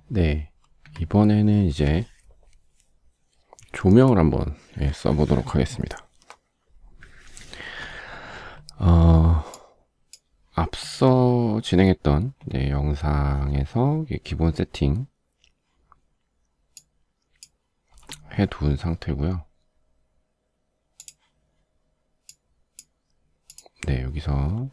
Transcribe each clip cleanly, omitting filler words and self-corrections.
네, 이번에는 이제 조명을 한번 써보도록 하겠습니다. 앞서 진행했던 영상에서 기본 세팅 해둔 상태고요. 네, 여기서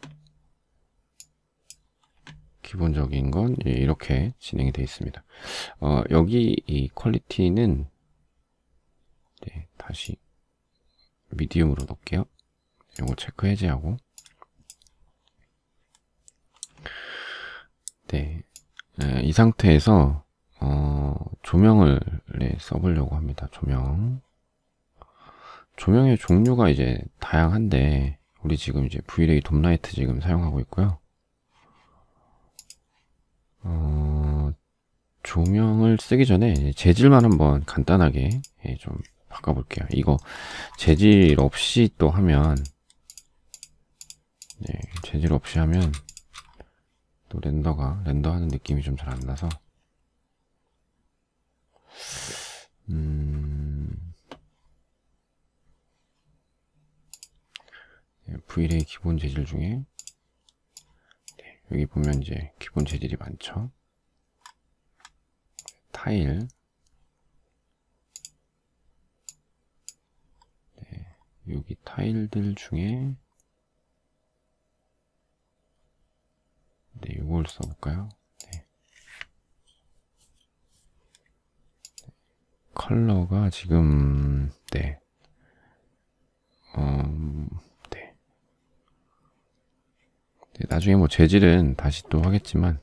기본적인 건 이렇게 진행이 되어 있습니다. 여기 이 퀄리티는 다시 미디움으로 놓을게요. 이거 체크 해제하고, 이 상태에서 조명을 써보려고 합니다. 조명의 종류가 이제 다양한데, 우리 지금 이제 브이레이 돔라이트 지금 사용하고 있고요. 조명을 쓰기 전에 재질만 한번 간단하게 좀 바꿔볼게요. 이거 재질 없이 또 하면, 재질 없이 하면 또 렌더하는 느낌이 좀 잘 안 나서, 브이레이 기본 재질 중에 여기 보면 이제 기본 재질이 많죠. 타일, 여기 타일들 중에 이걸 써볼까요? 컬러가 지금 나중에 뭐 재질은 다시 또 하겠지만,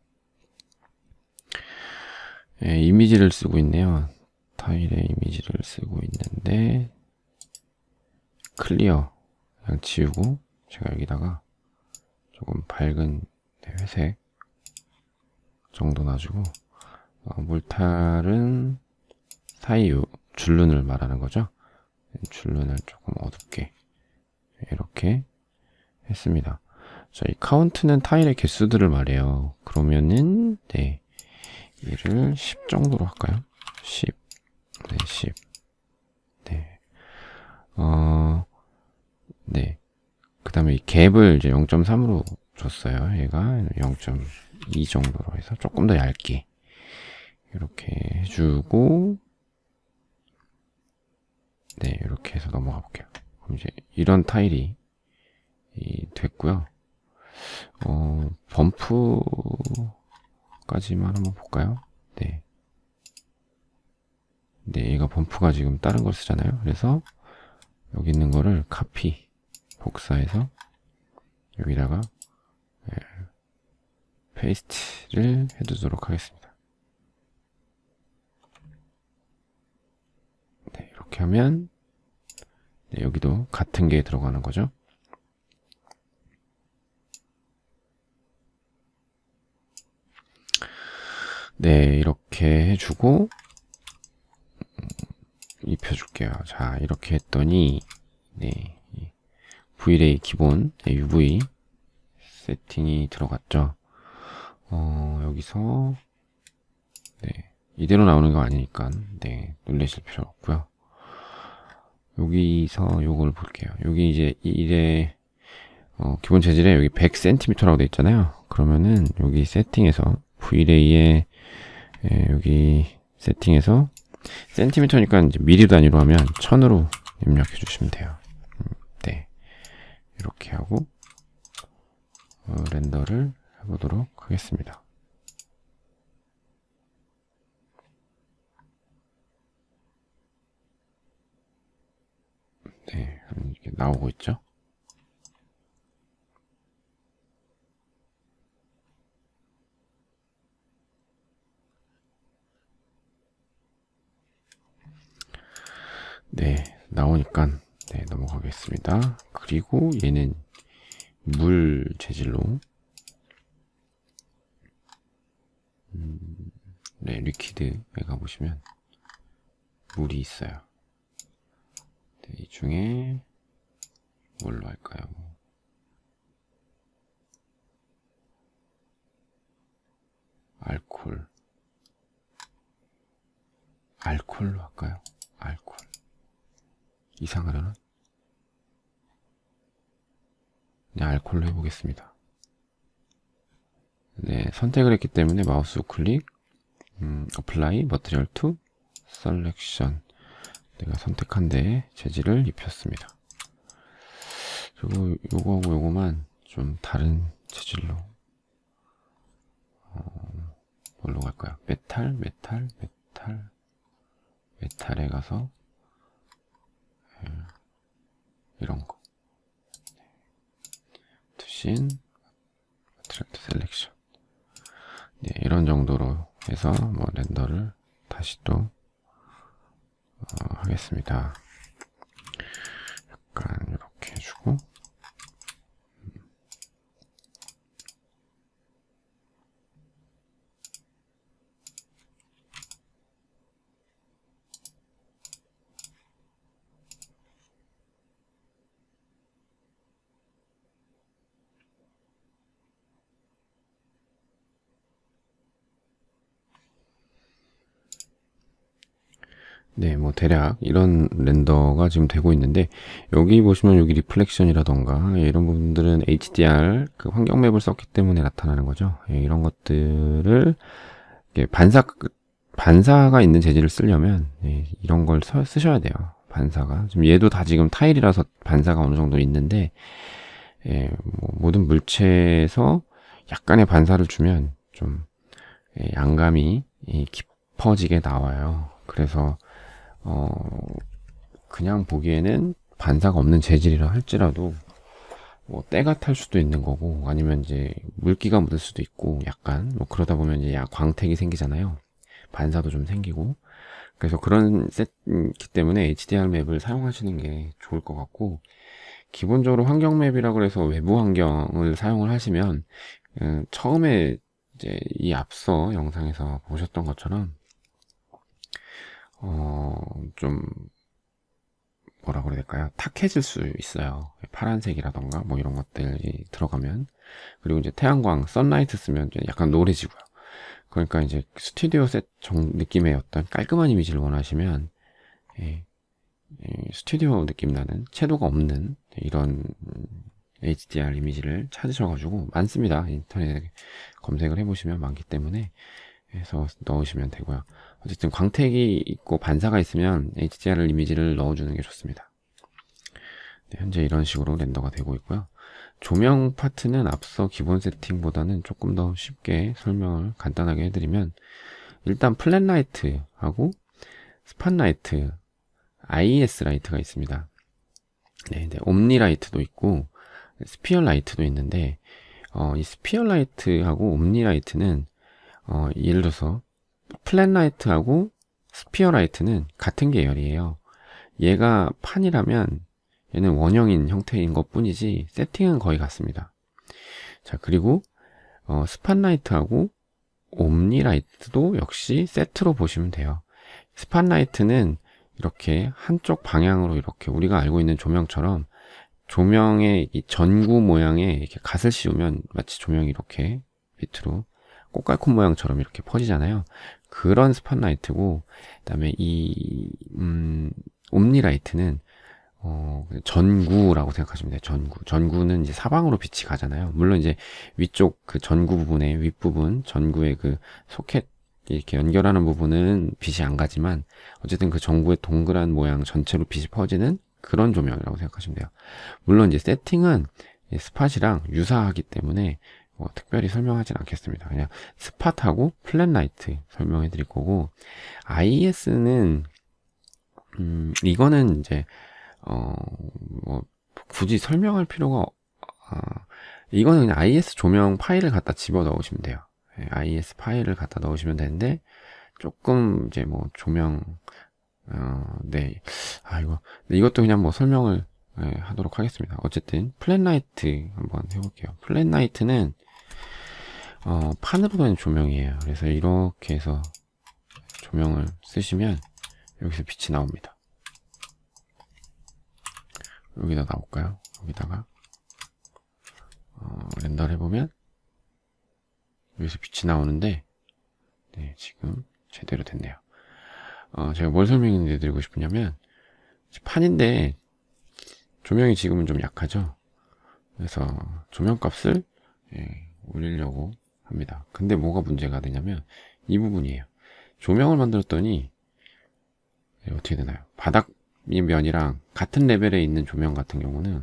이미지를 쓰고 있네요. 타일의 이미지를 쓰고 있는데, 클리어 그냥 지우고, 제가 여기다가 조금 밝은 회색 정도 놔주고, 몰탈은 사이유 줄눈을 말하는 거죠. 줄눈을 조금 어둡게 이렇게 했습니다. 자, 이 카운트는 타일의 개수들을 말해요. 그러면은 얘를 10 정도로 할까요? 10. 10. 그 다음에 이 갭을 이제 0.3으로 줬어요. 얘가 0.2 정도로 해서 조금 더 얇게 이렇게 해주고, 이렇게 해서 넘어가 볼게요. 그럼 이제 이런 타일이 됐고요. 범프까지만 한번 볼까요? 얘가 범프가 지금 다른 걸 쓰잖아요. 그래서 여기 있는 거를 복사해서 여기다가 페이스트를 해두도록 하겠습니다. 이렇게 하면 여기도 같은 게 들어가는 거죠. 이렇게 해주고 입혀줄게요. 자, 이렇게 했더니 브이레이 기본 UV 세팅이 들어갔죠. 여기서 이대로 나오는 거 아니니까 놀라실 필요 없고요. 여기서 요걸 볼게요. 여기 이제 기본 재질에 여기 100cm라고 되어 있잖아요. 그러면은 여기 세팅에서 브이레이에 여기 세팅해서 센티미터니까 이제 미리 단위로 하면 1000으로 입력해 주시면 돼요. 이렇게 하고 렌더를 해보도록 하겠습니다. 이렇게 나오고 있죠. 나오니까 넘어가겠습니다. 그리고 얘는 물 재질로 리퀴드에 가보시면 물이 있어요. 이 중에 뭘로 할까요? 알콜. 알콜로 할까요? 알콜. 이상하려나? 네, 알콜로 해보겠습니다. 네, 선택을 했기 때문에 마우스 우클릭, apply, material to, selection. 내가 선택한 데에 재질을 입혔습니다. 그리고 요거하고 요거만 좀 다른 재질로, 뭘로 갈까요? 메탈에 가서, 이런 거. 투신, 트랙트 셀렉션. 네, 이런 정도로 해서 뭐 렌더를 다시 또 하겠습니다. 약간 이렇게 해주고, 네, 뭐 대략 이런 렌더가 지금 되고 있는데, 여기 보시면 여기 리플렉션이라던가 이런 부분들은 HDR 그 환경 맵을 썼기 때문에 나타나는 거죠. 이런 것들을 반사가 있는 재질을 쓰려면 이런 걸 쓰셔야 돼요. 반사가 지금 얘도 다 지금 타일이라서 반사가 어느 정도 있는데, 뭐 모든 물체에서 약간의 반사를 주면 좀 양감이 깊어지게 나와요. 그래서 그냥 보기에는 반사가 없는 재질이라 할지라도 뭐 때가 탈 수도 있는 거고, 아니면 이제 물기가 묻을 수도 있고, 약간 뭐 그러다 보면 이제 광택이 생기잖아요. 반사도 좀 생기고. 그래서 그런 셋기 때문에 HDR 맵을 사용하시는 게 좋을 것 같고, 기본적으로 환경 맵이라고 해서 외부 환경을 사용을 하시면 처음에 이제 이 앞서 영상에서 보셨던 것처럼 좀 뭐라 그래야 될까요? 탁해질 수 있어요. 파란색이라던가 뭐 이런 것들이 들어가면. 그리고 이제 태양광, 선라이트 쓰면 약간 노래지고요. 그러니까 이제 스튜디오 셋 느낌의 어떤 깔끔한 이미지를 원하시면 스튜디오 느낌 나는 채도가 없는 이런 HDR 이미지를 찾으셔가지고 많습니다. 인터넷에 검색을 해보시면 많기 때문에 해서 넣으시면 되고요. 어쨌든 광택이 있고 반사가 있으면 HDR 이미지를 넣어주는 게 좋습니다. 네, 현재 이런 식으로 렌더가 되고 있고요. 조명 파트는 앞서 기본 세팅보다는 조금 더 쉽게 설명을 간단하게 해드리면, 일단 플랫 라이트하고 스팟 라이트, IS 라이트가 있습니다. 네, 옴니 라이트도 있고 스피어 라이트도 있는데, 이 스피어 라이트하고 옴니 라이트는 예를 들어서 플랫 라이트하고 스피어 라이트는 같은 계열이에요. 얘가 판이라면 얘는 원형인 형태인 것 뿐이지 세팅은 거의 같습니다. 자, 그리고 스팟라이트하고 옴니라이트도 역시 세트로 보시면 돼요. 스팟라이트는 이렇게 한쪽 방향으로 이렇게 우리가 알고 있는 조명처럼 조명의 이 전구 모양에 이렇게 갓을 씌우면 마치 조명이 이렇게 밑으로 꽃갈콘 모양처럼 이렇게 퍼지잖아요. 그런 스팟라이트고, 그다음에 이 옴니라이트는 전구라고 생각하시면 돼요. 전구는 이제 사방으로 빛이 가잖아요. 물론 이제 위쪽 그 전구 부분의 윗부분, 전구의 그 소켓 이렇게 연결하는 부분은 빛이 안 가지만, 어쨌든 그 전구의 동그란 모양 전체로 빛이 퍼지는 그런 조명이라고 생각하시면 돼요. 물론 이제 세팅은 스팟이랑 유사하기 때문에 특별히 설명하진 않겠습니다. 그냥 스팟하고 플랫 라이트 설명해 드릴 거고, IS는 이거는 이제 뭐 굳이 설명할 필요가 이거는 그냥 IS 조명 파일을 갖다 집어 넣으시면 돼요. IS 파일을 갖다 넣으시면 되는데, 조금 이제 뭐 조명 네, 이것도 그냥 뭐 설명을 하도록 하겠습니다. 어쨌든 플랫 라이트 한번 해볼게요. 플랫 라이트는 판으로 된 조명이에요. 그래서 이렇게 해서 조명을 쓰시면 여기서 빛이 나옵니다. 여기다 나올까요? 여기다가 렌더를 해보면 여기서 빛이 나오는데, 네, 지금 제대로 됐네요. 제가 뭘 설명해 드리고 싶으냐면, 판인데, 조명이 지금은 좀 약하죠? 그래서 조명값을 올리려고 합니다. 근데 뭐가 문제가 되냐면, 이 부분이에요. 조명을 만들었더니, 어떻게 되나요? 바닥 면이랑 같은 레벨에 있는 조명 같은 경우는,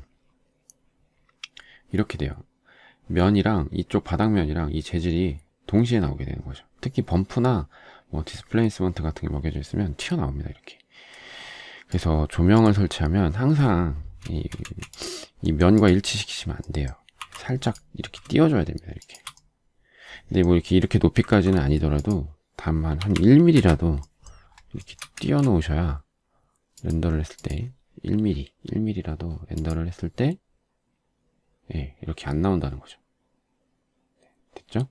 이렇게 돼요. 면이랑 이쪽 바닥면이랑 이 재질이 동시에 나오게 되는 거죠. 특히 범프나 뭐 디스플레이스먼트 같은 게 먹여져 있으면 튀어나옵니다. 이렇게. 그래서 조명을 설치하면 항상 이 면과 일치시키시면 안 돼요. 살짝 이렇게 띄워줘야 됩니다. 이렇게. 근데 뭐 이렇게 높이까지는 아니더라도 다만 한 1mm라도 이렇게 띄워 놓으셔야 렌더를 했을 때 1mm라도 렌더를 했을 때 이렇게 안 나온다는 거죠. 됐죠?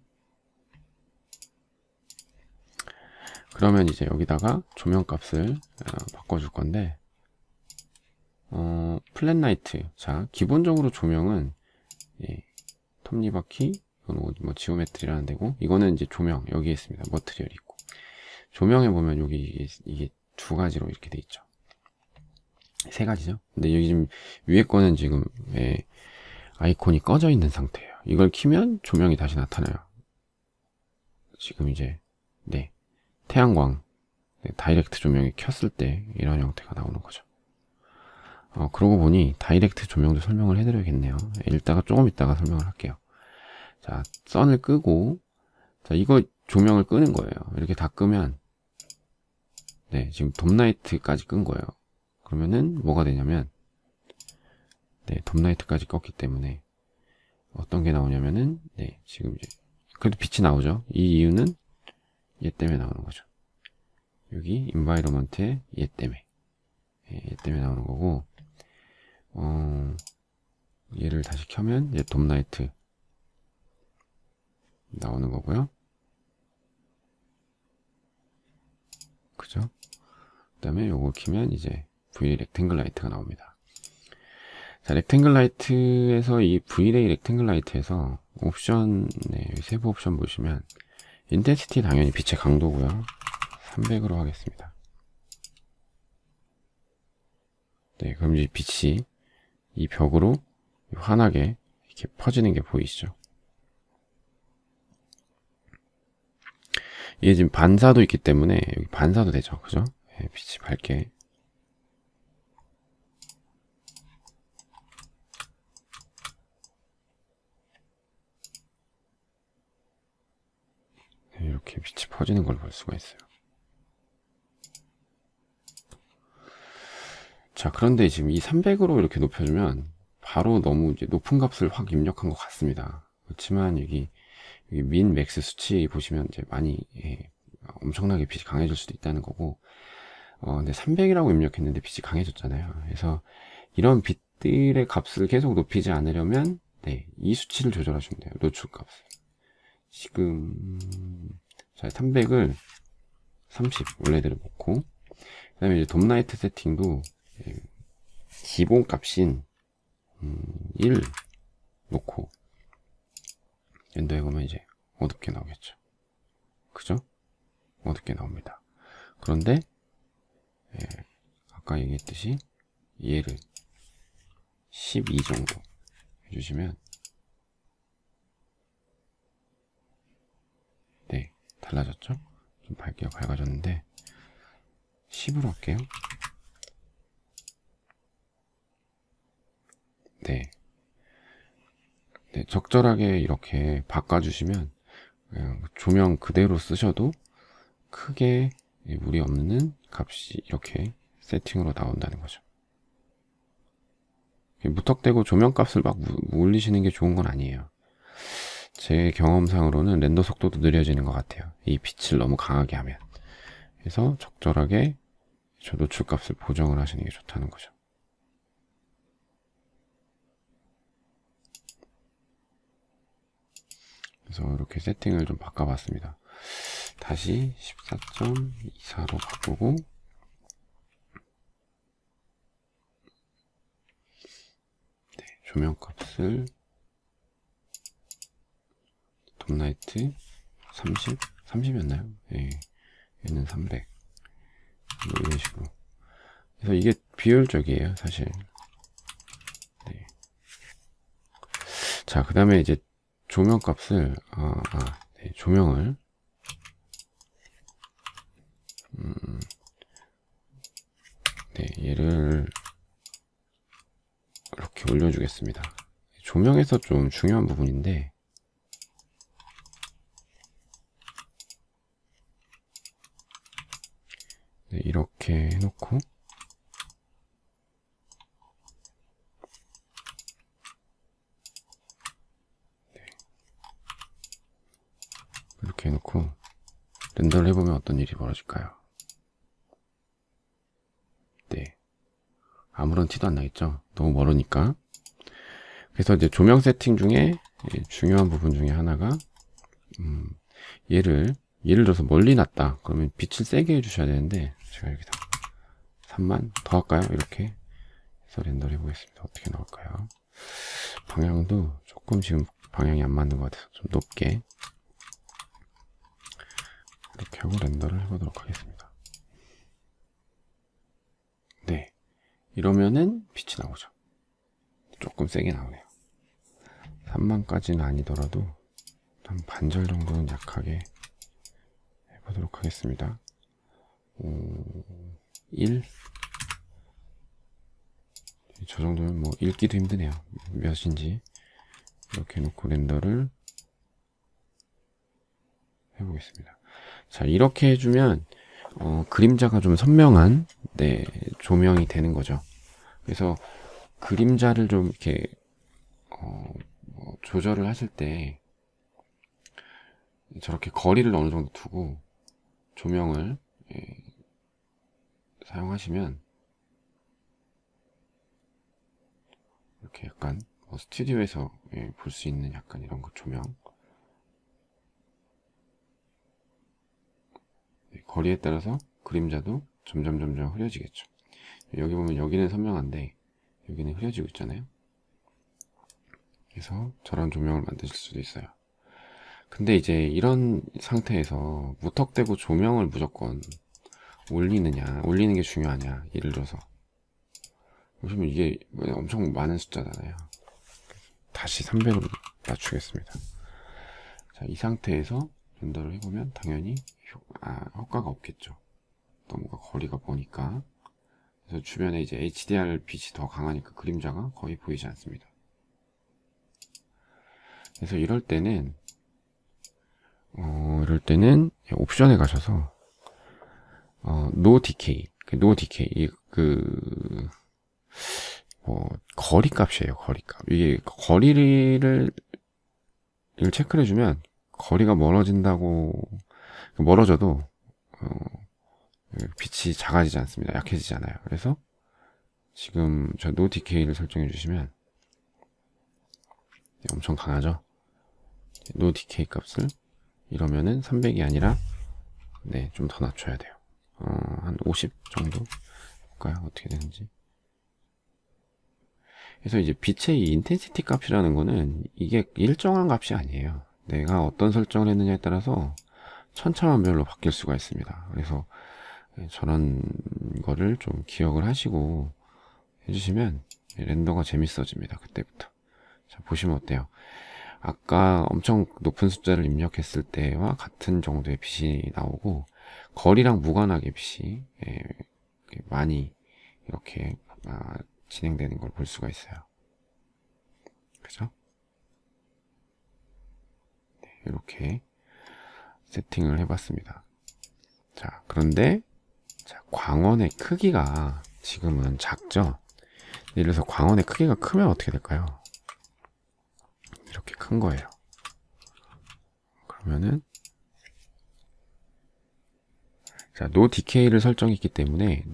그러면 이제 여기다가 조명 값을 바꿔줄 건데, 플랫 라이트. 자, 기본적으로 조명은, 톱니바퀴, 이건 뭐 지오메트리라는 데고, 이거는 이제 조명, 여기에 있습니다. 머트리얼이 있고. 조명에 보면 여기 이게 두 가지로 이렇게 돼 있죠. 세 가지죠. 근데 여기 지금 위에 거는 지금, 아이콘이 꺼져 있는 상태예요. 이걸 키면 조명이 다시 나타나요. 지금 이제, 태양광, 다이렉트 조명이 켰을 때 이런 형태가 나오는 거죠. 그러고 보니 다이렉트 조명도 설명을 해드려야겠네요. 조금 이따가 설명을 할게요. 자, 선을 끄고, 자, 이거 조명을 끄는 거예요. 이렇게 다 끄면, 지금 돔라이트까지 끈 거예요. 그러면은 뭐가 되냐면, 돔라이트까지 껐기 때문에 어떤 게 나오냐면은, 지금 이제 그래도 빛이 나오죠. 이 이유는 얘 때문에 나오는 거죠. 여기 인바이러먼트에 얘 때문에 나오는 거고, 얘를 다시 켜면 이제 돔라이트 나오는 거고요. 그죠? 그 다음에 요거 키면 이제 V 렉탱글 라이트가 나옵니다. 자, 렉탱글 라이트에서 이 V-ray 렉탱글 라이트에서 옵션, 세부 옵션 보시면 인텐시티 당연히 빛의 강도고요. 300으로 하겠습니다. 그럼 이제 빛이 이 벽으로 환하게 이렇게 퍼지는 게 보이시죠? 이게 지금 반사도 있기 때문에 여기 반사도 되죠. 그죠? 빛이 밝게. 이렇게 빛이 퍼지는 걸 볼 수가 있어요. 자, 그런데 지금 이 300으로 이렇게 높여주면 바로 너무 이제 높은 값을 확 입력한 것 같습니다. 그렇지만 여기 민 맥스 수치 보시면 이제 많이 엄청나게 빛이 강해질 수도 있다는 거고, 근데 300이라고 입력했는데 빛이 강해졌잖아요. 그래서 이런 빛들의 값을 계속 높이지 않으려면 이 수치를 조절하시면 돼요. 노출 값을. 지금 자, 300을 30 원래대로 놓고, 그 다음에 이제 돔라이트 세팅도 기본 값인 1 놓고 렌더에 보면 이제 어둡게 나오겠죠. 그죠? 어둡게 나옵니다. 그런데 아까 얘기했듯이 얘를 12 정도 해주시면 달라졌죠? 좀 밝아졌는데 10으로 할게요. 적절하게 이렇게 바꿔주시면 조명 그대로 쓰셔도 크게 무리 없는 값이 이렇게 세팅으로 나온다는 거죠. 무턱대고 조명 값을 막 올리시는 게 좋은 건 아니에요. 제 경험상으로는 렌더 속도도 느려지는 것 같아요. 이 빛을 너무 강하게 하면. 그래서 적절하게 저 노출 값을 보정을 하시는 게 좋다는 거죠. 그래서 이렇게 세팅을 좀 바꿔봤습니다. 다시 14.24로 바꾸고, 조명 값을 돔라이트 30이었나요? 얘는 300. 뭐 이런 식으로. 그래서 이게 비효율적이에요, 사실. 네. 자, 그 다음에 이제 조명 값을, 네, 조명을, 네, 얘를 이렇게 올려주겠습니다. 조명에서 좀 중요한 부분인데, 네, 이렇게 해놓고, 네, 이렇게 해놓고 렌더를 해보면 어떤 일이 벌어질까요? 네, 아무런 티도 안 나겠죠? 너무 멀으니까. 그래서 이제 조명 세팅 중에 중요한 부분 중에 하나가 얘를 예를 들어서 멀리 놨다 그러면 빛을 세게 해주셔야 되는데, 제가 여기다 3만 더 할까요? 이렇게 해서 렌더를 해보겠습니다. 어떻게 나올까요? 방향도 조금 지금 방향이 안 맞는 것 같아서 좀 높게 이렇게 하고 렌더를 해보도록 하겠습니다. 네, 이러면은 빛이 나오죠. 조금 세게 나오네요. 3만까지는 아니더라도 한 반절 정도는 약하게 해보도록 하겠습니다. 1. 저 정도면 뭐 읽기도 힘드네요. 몇인지. 이렇게 놓고 렌더를 해보겠습니다. 자, 이렇게 해주면 그림자가 좀 선명한, 네, 조명이 되는 거죠. 그래서 그림자를 좀 이렇게 뭐 조절을 하실 때 저렇게 거리를 어느 정도 두고 조명을 사용하시면 이렇게 약간 스튜디오에서 볼 수 있는 약간 이런 거 조명, 거리에 따라서 그림자도 점점 흐려지겠죠. 여기 보면 여기는 선명한데 여기는 흐려지고 있잖아요. 그래서 저런 조명을 만드실 수도 있어요. 근데 이제 이런 상태에서 무턱대고 조명을 무조건 올리는 게 중요하냐. 예를 들어서 보시면 이게 엄청 많은 숫자잖아요. 다시 300으로 낮추겠습니다. 자, 이 상태에서 렌더를 해보면 당연히 효과가 없겠죠. 너무 거리가 보니까. 그래서 주변에 이제 HDR 빛이 더 강하니까 그림자가 거의 보이지 않습니다. 그래서 이럴 때는 옵션에 가셔서 No Decay, 거리 값이에요. 거리 값. 이게 거리를 이걸 체크를 해주면 거리가 멀어져도 빛이 작아지지 않습니다. 약해지지 않아요. 그래서 지금 저 No Decay를 설정해 주시면 엄청 강하죠. No Decay 값을 이러면은 300이 아니라 좀 더 낮춰야 돼요. 한 50 정도 볼까요? 어떻게 되는지. 그래서 이제 빛의 이 인텐시티 값이라는 거는 이게 일정한 값이 아니에요. 내가 어떤 설정을 했느냐에 따라서 천차만별로 바뀔 수가 있습니다. 그래서 저런 거를 좀 기억을 하시고 해주시면 렌더가 재밌어집니다. 그때부터. 자, 보시면 어때요? 아까 엄청 높은 숫자를 입력했을 때와 같은 정도의 빛이 나오고 거리랑 무관하게 빛이 많이 이렇게 진행되는 걸 볼 수가 있어요. 그죠? 네, 이렇게 세팅을 해봤습니다. 자, 그런데 광원의 크기가 지금은 작죠? 예를 들어서 광원의 크기가 크면 어떻게 될까요? 이렇게 큰 거예요. 그러면은 자, No Decay를 설정했기 때문에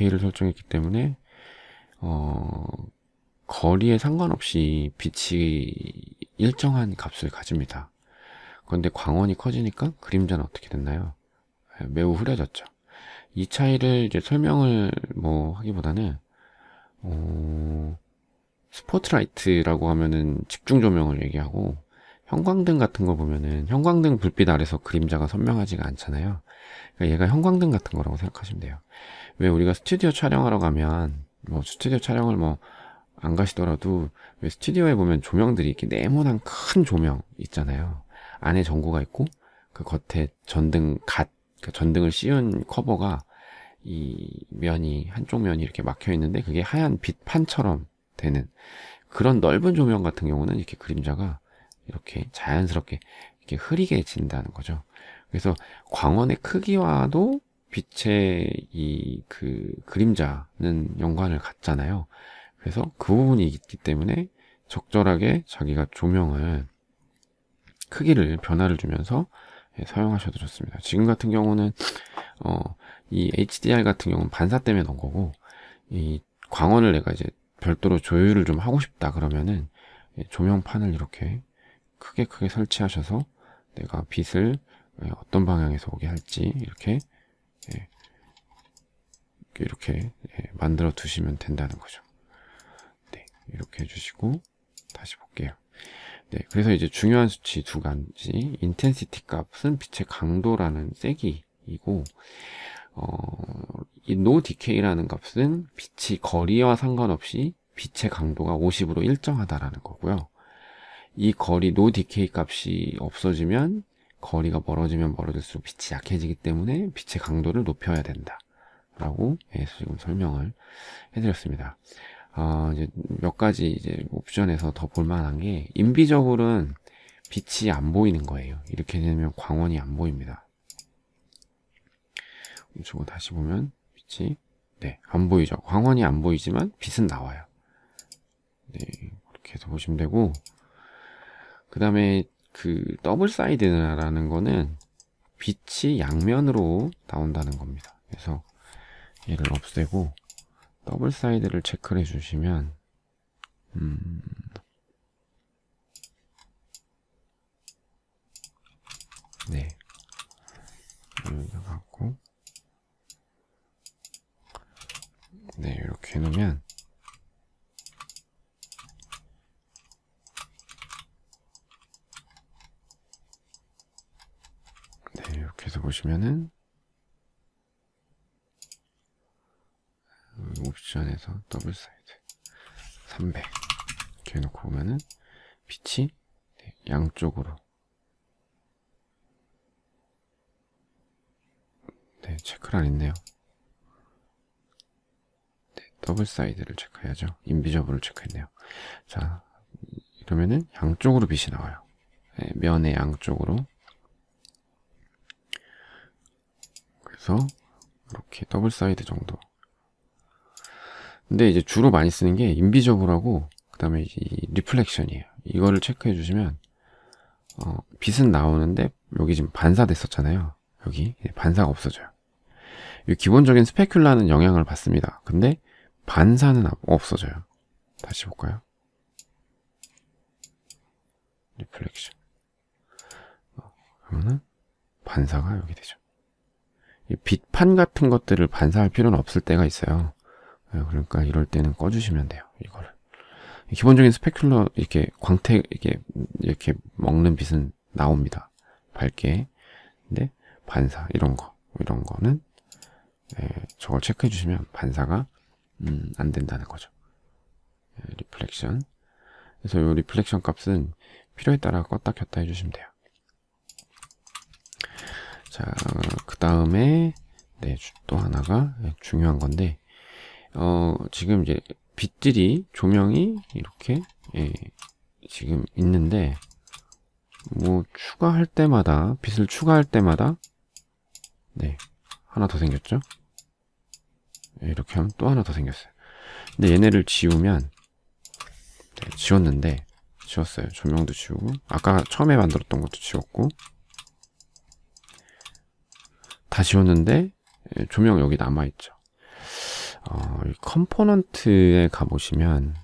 거리에 상관없이 빛이 일정한 값을 가집니다. 그런데 광원이 커지니까 그림자는 어떻게 됐나요? 매우 흐려졌죠. 이 차이를 이제 설명을 하기보다는 스포트라이트라고 하면은 집중 조명을 얘기하고, 형광등 같은 거 보면은 형광등 불빛 아래서 그림자가 선명하지가 않잖아요. 그러니까 얘가 형광등 같은 거라고 생각하시면 돼요. 왜 우리가 스튜디오 촬영하러 가면 뭐 스튜디오 촬영을 뭐 안 가시더라도 왜 스튜디오에 보면 조명들이 이렇게 네모난 큰 조명 있잖아요. 안에 전구가 있고 그 겉에 그 전등을 씌운 커버가 이 면이 한쪽 면이 이렇게 막혀 있는데 그게 하얀 빛판처럼 되는 그런 넓은 조명 같은 경우는 이렇게 그림자가 이렇게 자연스럽게 이렇게 흐리게 진다는 거죠. 그래서 광원의 크기와도 빛의 이 그 그림자는 연관을 갖잖아요. 그래서 그 부분이 있기 때문에 적절하게 자기가 조명을 크기를 변화를 주면서 사용하셔도 좋습니다. 지금 같은 경우는 이 HDR 같은 경우는 반사 때문에 넣은 거고 이 광원을 내가 이제 별도로 조율을 좀 하고 싶다 그러면은 조명판을 이렇게 크게 설치하셔서 내가 빛을 어떤 방향에서 오게 할지 이렇게 만들어 두시면 된다는 거죠. 네, 이렇게 해주시고 다시 볼게요. 네, 그래서 이제 중요한 수치 두 가지, 인텐시티 값은 빛의 강도라는 세기이고, 이 no decay라는 값은 빛이 거리와 상관없이 빛의 강도가 50으로 일정하다라는 거고요. 이 거리 no decay 값이 없어지면 거리가 멀어지면 멀어질수록 빛이 약해지기 때문에 빛의 강도를 높여야 된다. 라고 지금 설명을 해드렸습니다. 이제 몇 가지 이제 옵션에서 더 볼만한 게 인비저블은 빛이 안 보이는 거예요. 이렇게 되면 광원이 안 보입니다. 저거 다시 보면 빛이 안 보이죠. 광원이 안 보이지만 빛은 나와요. 네, 이렇게 해서 보시면 되고 그 다음에 그 더블 사이드라는 거는 빛이 양면으로 나온다는 겁니다. 그래서 얘를 없애고 더블 사이드를 체크를 해주시면 네, 여기다 갖고 네, 이렇게 해놓으면 네, 이렇게 해서 보시면은 옵션에서 더블 사이드 300 이렇게 해놓고 보면은 빛이 양쪽으로 체크를 안 했네요. 더블 사이드를 체크해야죠. 인비저블을 체크했네요. 자, 이러면은 양쪽으로 빛이 나와요. 면의 양쪽으로. 그래서 이렇게 더블 사이드 정도. 근데 이제 주로 많이 쓰는 게 인비저블하고 그 다음에 이 리플렉션이에요. 이거를 체크해 주시면 빛은 나오는데 여기 지금 반사됐었잖아요. 여기 반사가 없어져요. 이 기본적인 스페큘라는 영향을 받습니다. 근데 반사는 없어져요. 다시 볼까요? 리플렉션. 그러면은 반사가 여기 되죠. 이 빛판 같은 것들을 반사할 필요는 없을 때가 있어요. 그러니까 이럴 때는 꺼주시면 돼요. 이거를. 기본적인 스페큘러 이렇게 광택 이렇게 먹는 빛은 나옵니다. 밝게. 근데 반사 이런 거는 저걸 체크해 주시면 반사가 안 된다는 거죠. 리플렉션. 그래서 이 리플렉션 값은 필요에 따라 껐다 켰다 해주시면 돼요. 자, 그 다음에 또 하나가 중요한 건데 지금 이제 빛들이 조명이 이렇게 지금 있는데 뭐 추가할 때마다 빛을 추가할 때마다 하나 더 생겼죠. 이렇게 하면 또 하나 더 생겼어요. 근데 얘네를 지우면 지웠어요. 조명도 지우고 아까 처음에 만들었던 것도 지웠고 다 지웠는데 조명 여기 남아있죠. 이 컴포넌트에 가보시면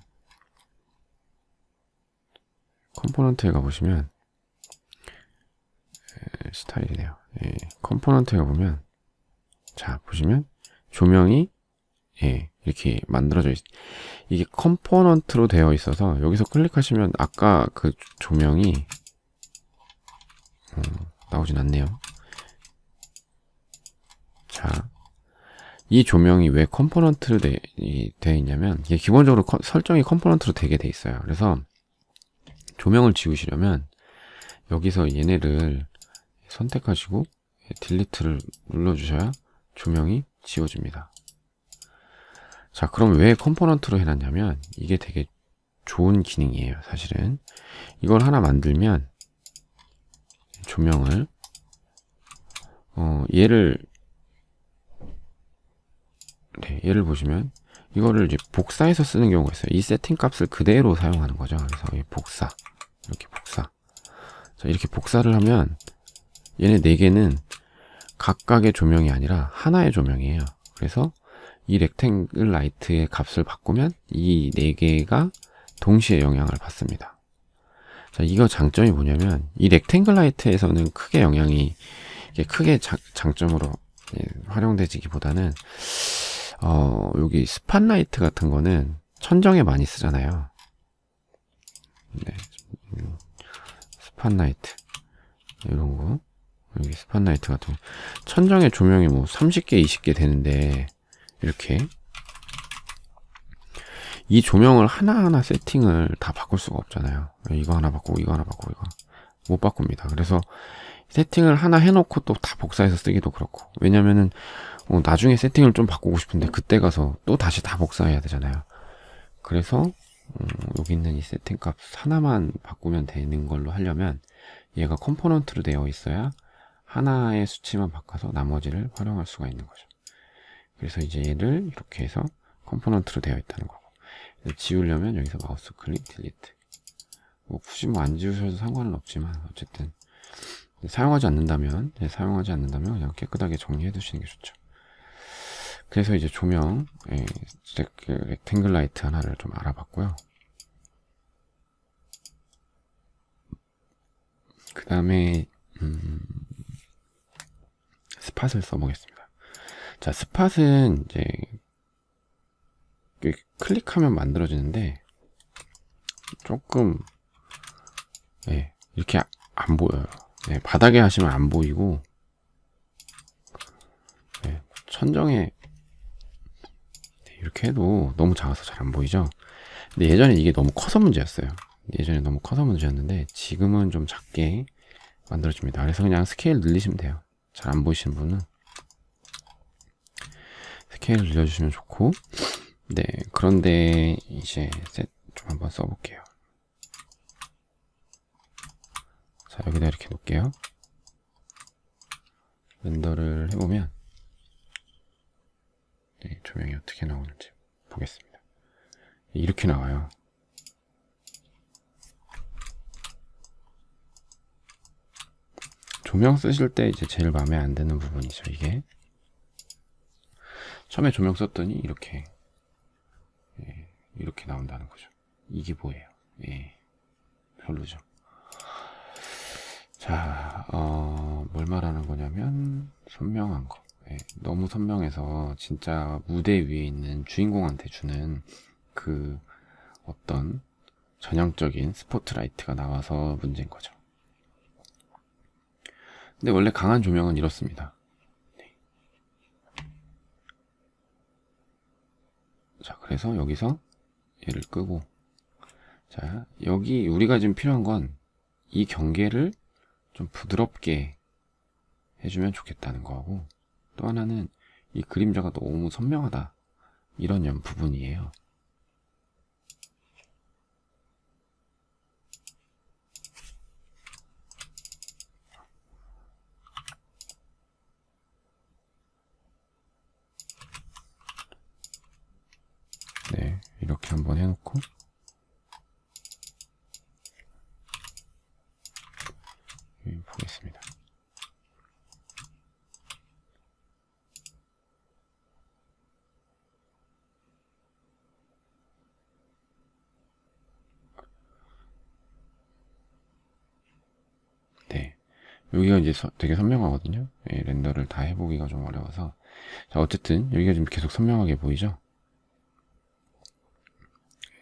스타일이네요. 컴포넌트에 가보면 자 보시면 조명이 이렇게 만들어져 있어요. 이게 컴포넌트로 되어 있어서 여기서 클릭하시면 아까 그 조명이 나오진 않네요. 자, 이 조명이 왜 컴포넌트로 되어 있냐면, 이게 기본적으로 설정이 컴포넌트로 되게 돼 있어요. 그래서 조명을 지우시려면 여기서 얘네를 선택하시고 딜리트를 눌러주셔야 조명이 지워집니다. 자, 그럼 왜 컴포넌트로 해놨냐면, 이게 되게 좋은 기능이에요. 사실은 이걸 하나 만들면 조명을 얘를 보시면 이거를 이제 복사해서 쓰는 경우가 있어요. 이 세팅 값을 그대로 사용하는 거죠. 그래서 이 복사, 이렇게 복사. 자, 이렇게 복사를 하면 얘네 4개는 각각의 조명이 아니라 하나의 조명이에요. 그래서 이 렉탱글 라이트의 값을 바꾸면 이 4개가 동시에 영향을 받습니다. 자, 이거 장점이 뭐냐면, 이 렉탱글 라이트에서는 크게 영향이, 이게 크게 장점으로 활용되지기보다는, 여기 스팟라이트 같은 거는 천정에 많이 쓰잖아요. 네. 스팟라이트. 이런 거. 여기 스팟라이트 같은 거. 천정에 조명이 뭐 30개, 20개 되는데, 이렇게. 이 조명을 하나하나 세팅을 다 바꿀 수가 없잖아요. 이거 하나 바꾸고 이거 하나 바꾸고 이거 못 바꿉니다. 그래서 세팅을 하나 해놓고 또 다 복사해서 쓰기도 그렇고, 왜냐면은 나중에 세팅을 좀 바꾸고 싶은데 그때 가서 또 다시 다 복사해야 되잖아요. 그래서 여기 있는 이 세팅 값 하나만 바꾸면 되는 걸로 하려면 얘가 컴포넌트로 되어 있어야 하나의 수치만 바꿔서 나머지를 활용할 수가 있는 거죠. 그래서 이제 얘를 이렇게 해서 컴포넌트로 되어 있다는 거고, 지우려면 여기서 마우스 클릭 딜리트. 뭐 굳이 뭐 안 지우셔도 상관은 없지만, 어쨌든 사용하지 않는다면 그냥 깨끗하게 정리해 두시는 게 좋죠. 그래서 이제 조명 렉탱글 라이트 하나를 좀 알아봤고요. 그 다음에 스팟을 써보겠습니다. 자, 스팟은 이제 클릭하면 만들어지는데 조금 이렇게 안 보여요. 바닥에 하시면 안 보이고, 천정에 이렇게 해도 너무 작아서 잘 안 보이죠. 근데 예전에 이게 너무 커서 문제였어요. 지금은 좀 작게 만들어집니다. 그래서 그냥 스케일 늘리시면 돼요. 잘 안 보이시는 분은 스케일 늘려주시면 좋고, 네, 그런데 이제 셋 좀 한번 써볼게요. 자, 여기다 이렇게 놓을게요. 렌더를 해보면 조명이 어떻게 나오는지 보겠습니다. 이렇게 나와요. 조명 쓰실 때 이제 제일 마음에 안 드는 부분이죠. 이게 처음에 조명 썼더니 이렇게 나온다는 거죠. 이게 뭐예요? 별로죠. 자, 뭘 말하는 거냐면 선명한 거. 너무 선명해서 진짜 무대 위에 있는 주인공한테 주는 그 어떤 전형적인 스포트라이트가 나와서 문제인 거죠. 근데 원래 강한 조명은 이렇습니다. 자, 그래서 여기서 얘를 끄고, 자, 여기 우리가 지금 필요한 건 이 경계를 좀 부드럽게 해주면 좋겠다는 거하고, 또 하나는 이 그림자가 너무 선명하다, 이런 부분이에요. 네, 이렇게 한번 해놓고, 보겠습니다. 네, 여기가 이제 되게 선명하거든요. 렌더를 다 해보기가 좀 어려워서. 자, 어쨌든 여기가 지금 계속 선명하게 보이죠?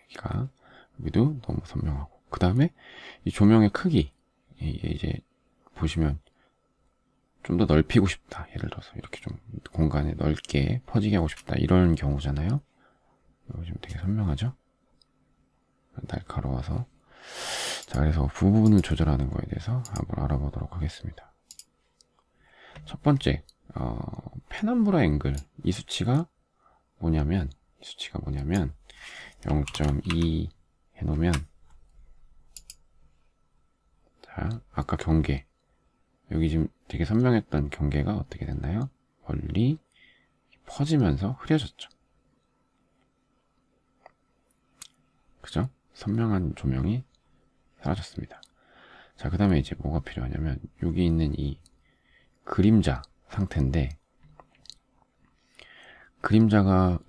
여기도 너무 선명하고, 그 다음에 이 조명의 크기, 이게 이제 보시면 좀 더 넓히고 싶다. 예를 들어서 이렇게 좀 공간에 넓게 퍼지게 하고 싶다. 이런 경우잖아요. 이거 지금 되게 선명하죠? 날카로워서. 자, 그래서 부분을 조절하는 거에 대해서 한번 알아보도록 하겠습니다. 첫 번째, 페넘브라 앵글. 이 수치가 뭐냐면 0.2 해놓으면, 자, 아까 경계, 여기 지금 되게 선명했던 경계가 어떻게 됐나요? 멀리 퍼지면서 흐려졌죠. 그죠? 선명한 조명이 사라졌습니다. 자, 그 다음에 이제 뭐가 필요하냐면, 여기 있는 이 그림자 상태인데, 그림자가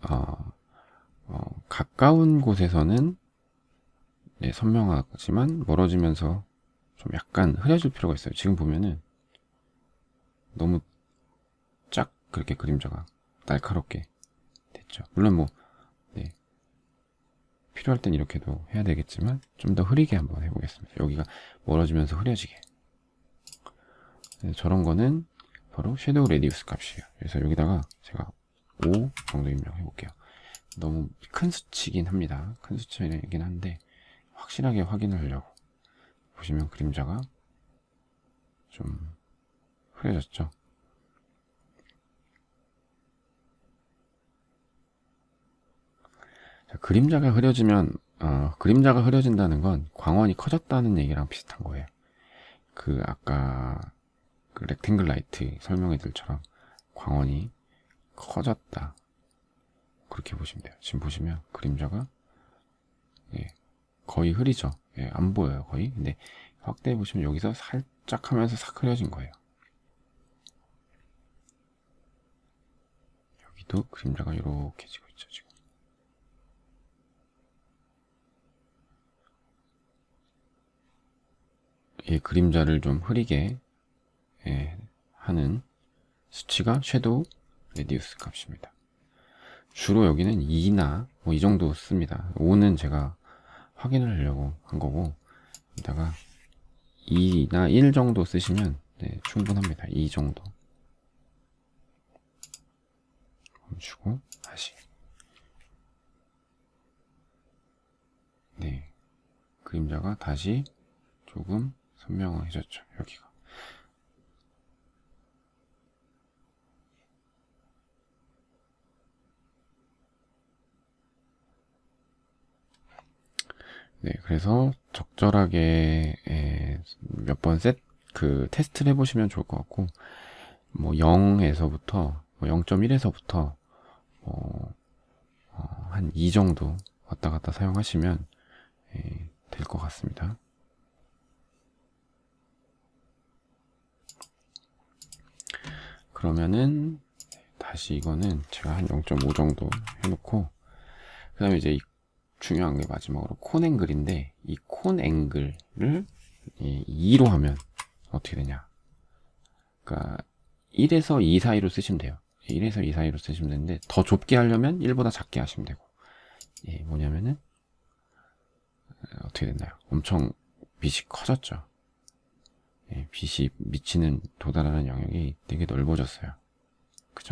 가까운 곳에서는 네, 선명하지만 멀어지면서 좀 약간 흐려질 필요가 있어요. 지금 보면은 너무 쫙 그렇게 그림자가 날카롭게 됐죠. 물론 뭐 네, 필요할 땐 이렇게도 해야 되겠지만 좀 더 흐리게 한번 해보겠습니다. 여기가 멀어지면서 흐려지게. 네, 저런 거는 바로 섀도우 레디우스 값이에요. 그래서 여기다가 제가 5 정도 입력해 볼게요. 너무 큰 수치긴 합니다. 큰 수치이긴 한데 확실하게 확인을 하려고. 보시면 그림자가 좀 흐려졌죠. 자, 그림자가 흐려진다는 건 광원이 커졌다는 얘기랑 비슷한 거예요. 그 아까 그 렉탱글 라이트 설명해들처럼 광원이 커졌다. 그렇게 보시면 돼요. 지금 보시면 그림자가 거의 흐리죠. 안 보여요, 거의. 근데 확대해 보시면 여기서 살짝 하면서 싹 흐려진 거예요. 여기도 그림자가 이렇게 지고 있죠, 지금. 이 그림자를 좀 흐리게 하는 수치가 섀도우 레디우스 값입니다. 주로 여기는 2나 뭐 이 정도 씁니다. 5는 제가 확인을 하려고 한 거고, 여기다가 2나 1 정도 쓰시면 네, 충분합니다. 2 정도 멈추고 다시. 네, 그림자가 다시 조금 선명해졌죠. 여기가. 네, 그래서 적절하게 몇 번 테스트를 해보시면 좋을 것 같고, 뭐 0에서부터 0.1에서부터 한 2 정도 왔다 갔다 사용하시면 될 것 같습니다. 그러면은 다시 이거는 제가 한 0.5 정도 해놓고, 그 다음에 이제 중요한 게 마지막으로 콘 앵글인데, 이 콘 앵글을 2로 하면 어떻게 되냐. 그러니까 1에서 2 사이로 쓰시면 돼요. 1에서 2 사이로 쓰시면 되는데, 더 좁게 하려면 1보다 작게 하시면 되고, 뭐냐면은 어떻게 됐나요? 엄청 빛이 커졌죠. 빛이 미치는 도달하는 영역이 되게 넓어졌어요. 그죠?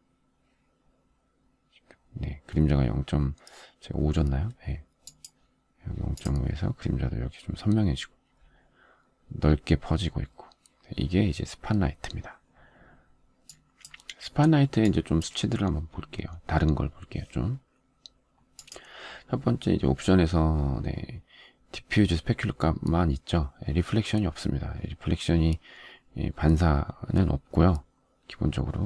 네, 그림자가 0.5 줬나요? 네. 여기 0.5에서 그림자도 이렇게 좀 선명해지고 넓게 퍼지고 있고, 이게 이제 스팟라이트입니다. 스팟라이트에 이제 좀 수치들을 한번 볼게요. 다른 걸 볼게요. 좀. 첫 번째 이제 옵션에서 디퓨즈 스페큘러 값만 있죠. 리플렉션이 없습니다. 리플렉션이 반사는 없고요. 기본적으로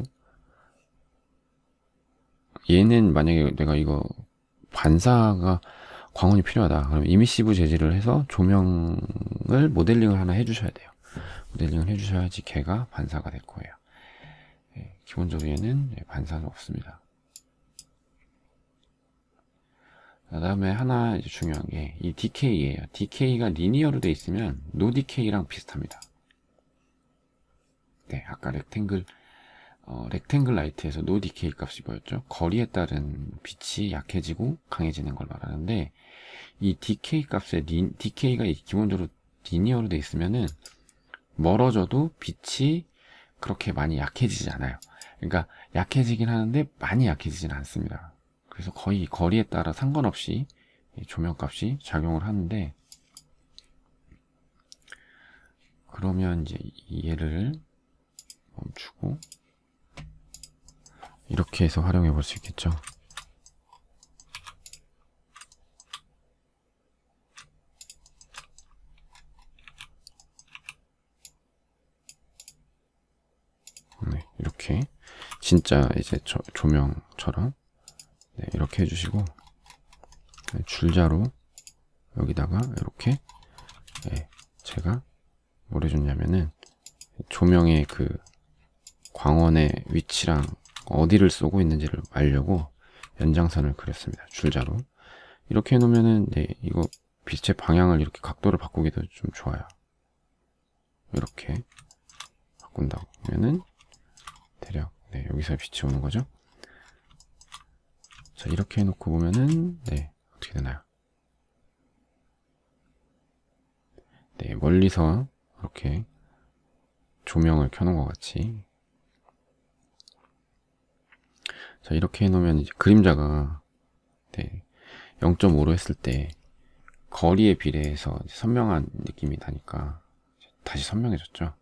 얘는 만약에 내가 이거 반사가 광원이 필요하다. 그럼 이미시브 재질을 해서 조명을 모델링을 하나 해주셔야 돼요. 모델링을 해주셔야지 걔가 반사가 될 거예요. 기본적으로 얘는 반사는 없습니다. 그 다음에 하나 이제 중요한 게 이 DK예요. DK가 리니어로 돼 있으면 노 DK랑 비슷합니다. 네, 아까 렉탱글 라이트에서 노 DK 값이 뭐였죠? 거리에 따른 빛이 약해지고 강해지는 걸 말하는데, 이 DK 값에 DK가 기본적으로 리니어로 돼 있으면은 멀어져도 빛이 그렇게 많이 약해지지 않아요. 그러니까 약해지긴 하는데 많이 약해지진 않습니다. 그래서 거의 거리에 따라 상관없이 조명값이 작용을 하는데, 그러면 이제 얘를 멈추고 이렇게 해서 활용해 볼 수 있겠죠. 네, 이렇게 진짜 이제 조명처럼 이렇게 해주시고, 줄자로 여기다가 이렇게 제가 뭘 해줬냐면은 조명의 그 광원의 위치랑 어디를 쏘고 있는지를 알려고 연장선을 그렸습니다. 줄자로 이렇게 해놓으면은 이거 빛의 방향을 이렇게 각도를 바꾸기도 좀 좋아요. 이렇게 바꾼다고 하면은 대략 여기서 빛이 오는 거죠. 자, 이렇게 해놓고 보면은 어떻게 되나요? 멀리서 이렇게 조명을 켜놓은 것 같이. 자, 이렇게 해놓으면 이제 그림자가 0.5로 했을 때 거리에 비례해서 선명한 느낌이 나니까 다시 선명해졌죠.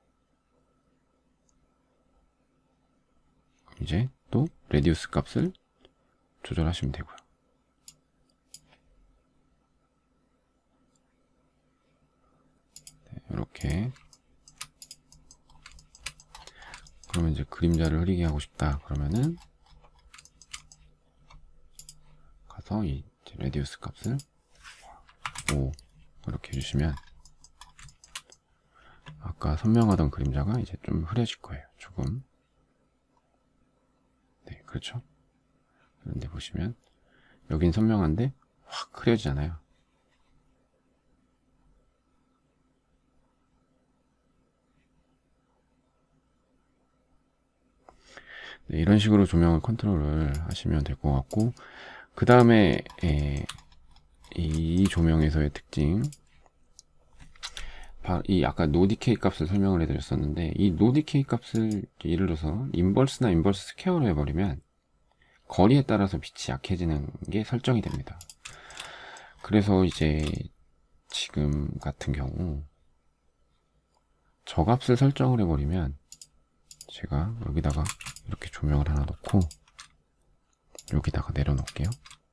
이제 또 레디우스 값을 조절하시면 되고요. 이렇게. 그러면 이제 그림자를 흐리게 하고 싶다 그러면은 가서 이 레디우스 값을 5 이렇게 해주시면 아까 선명하던 그림자가 이제 좀 흐려질 거예요. 조금. 그렇죠. 그런데 보시면 여긴 선명한데 확 흐려지잖아요. 이런 식으로 조명을 컨트롤을 하시면 될 것 같고, 그 다음에 이 조명에서의 특징, 이 아까 노 디케이 값을 설명을 해드렸었는데, 이 노 디케이 값을 예를 들어서 인버스나 인버스 스퀘어로 해버리면 거리에 따라서 빛이 약해지는 게 설정이 됩니다. 그래서 이제 지금 같은 경우 저 값을 설정을 해버리면, 제가 여기다가 이렇게 조명을 하나 놓고 여기다가 내려놓을게요.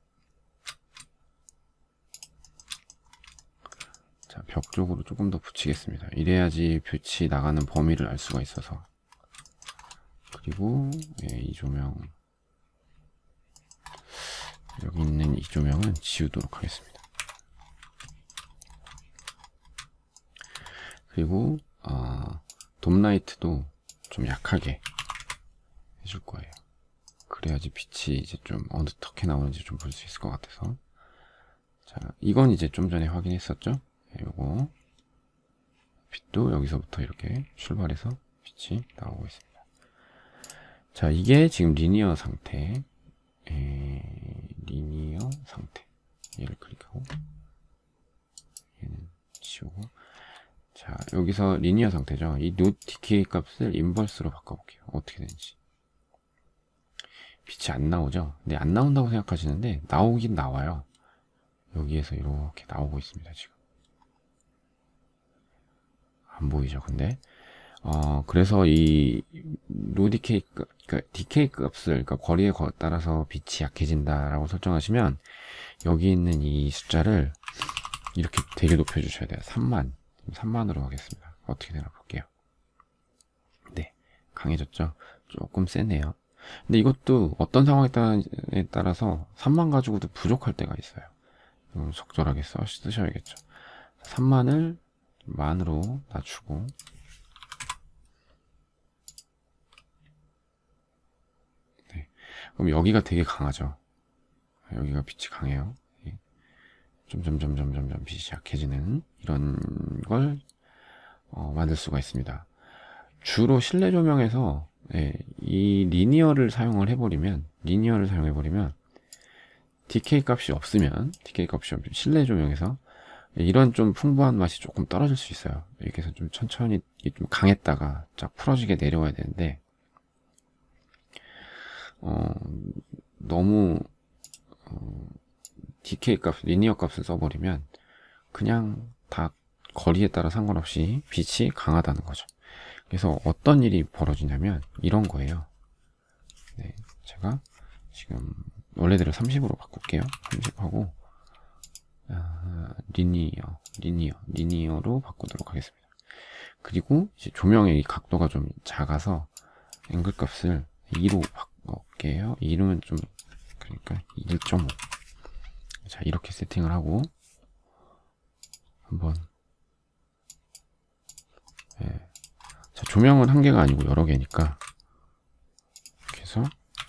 자, 벽 쪽으로 조금 더 붙이겠습니다. 이래야지 빛이 나가는 범위를 알 수가 있어서. 그리고 이 조명, 여기 있는 이 조명은 지우도록 하겠습니다. 그리고 돔라이트도 좀 약하게 해줄 거예요. 그래야지 빛이 이제 좀 어떻게 나오는지 좀 볼 수 있을 것 같아서. 자, 이건 이제 좀 전에 확인했었죠? 요거 빛도 여기서부터 이렇게 출발해서 빛이 나오고 있습니다. 자, 이게 지금 리니어 상태. 리니어 상태. 얘를 클릭하고 얘는 지우고. 자, 여기서 리니어 상태죠. 이 노 디케이 값을 인버스로 바꿔볼게요. 어떻게 되는지. 빛이 안 나오죠? 근데 안 나온다고 생각하시는데 나오긴 나와요. 여기에서 이렇게 나오고 있습니다. 지금 안 보이죠? 근데 그래서 이 노 디케이, 그러니까 디케이 값을, 그러니까 거리에 따라서 빛이 약해진다라고 설정하시면 여기 있는 이 숫자를 이렇게 되게 높여주셔야 돼요. 3만으로 하겠습니다. 어떻게 되나 볼게요. 네, 강해졌죠? 조금 세네요. 근데 이것도 어떤 상황에 따라서 3만 가지고도 부족할 때가 있어요. 적절하게 쓰셔야겠죠. 3만을 만으로 낮추고, 네. 그럼 여기가 되게 강하죠. 여기가 빛이 강해요. 점점 빛이 약해지는 이런 걸 만들 수가 있습니다. 주로 실내 조명에서 이 리니어를 사용해버리면 디케이 값이 없으면 실내 조명에서 이런 좀 풍부한 맛이 조금 떨어질 수 있어요. 이렇게 해서 좀 천천히 좀 강했다가 쫙 풀어지게 내려와야 되는데 너무 DK 값, 리니어 값을 써버리면 그냥 다 거리에 따라 상관없이 빛이 강하다는 거죠. 그래서 어떤 일이 벌어지냐면 이런 거예요. 네, 제가 지금 원래대로 30으로 바꿀게요. 30하고 리니어로 바꾸도록 하겠습니다. 그리고 이제 조명의 이 각도가 좀 작아서 앵글 값을 2로 바꿀게요. 2는 좀 그러니까 1.5. 자, 이렇게 세팅을 하고 한번 자, 조명은 한 개가 아니고 여러 개니까 이렇게 해서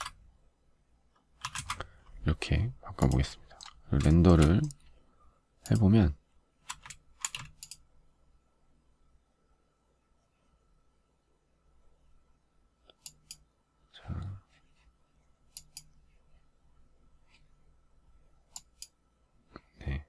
이렇게 바꿔보겠습니다. 렌더를 해보면 자, 네.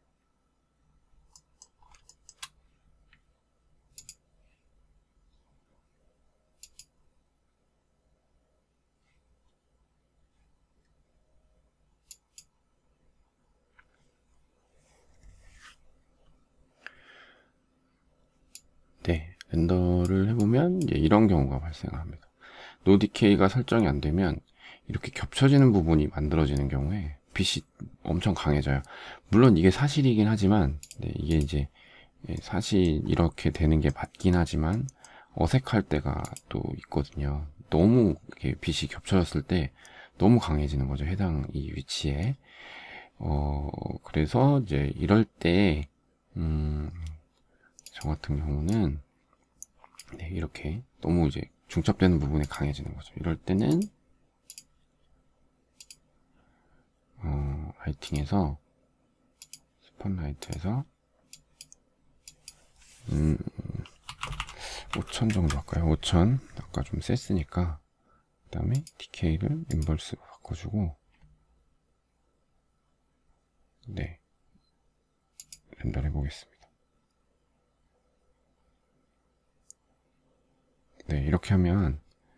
네, 렌더를 해보면 이제 이런 경우가 발생합니다. 노디케이가 설정이 안 되면 이렇게 겹쳐지는 부분이 만들어지는 경우에 빛이 엄청 강해져요. 물론 이게 사실이긴 하지만 네, 이게 이제 사실 이렇게 되는 게 맞긴 하지만 어색할 때가 또 있거든요. 너무 이렇게 빛이 겹쳐졌을 때 너무 강해지는 거죠. 해당 이 위치에. 그래서 이제 이럴 때 저 같은 경우는 네, 이렇게 너무 이제 중첩되는 부분에 강해지는 거죠. 이럴 때는 라이팅에서 스팟라이트에서 5000 정도 할까요? 5000 아까 좀 셌으니까 그 다음에 디케이를 인버스로 바꿔주고 네, 렌더를 해보겠습니다. 네, 이렇게 하면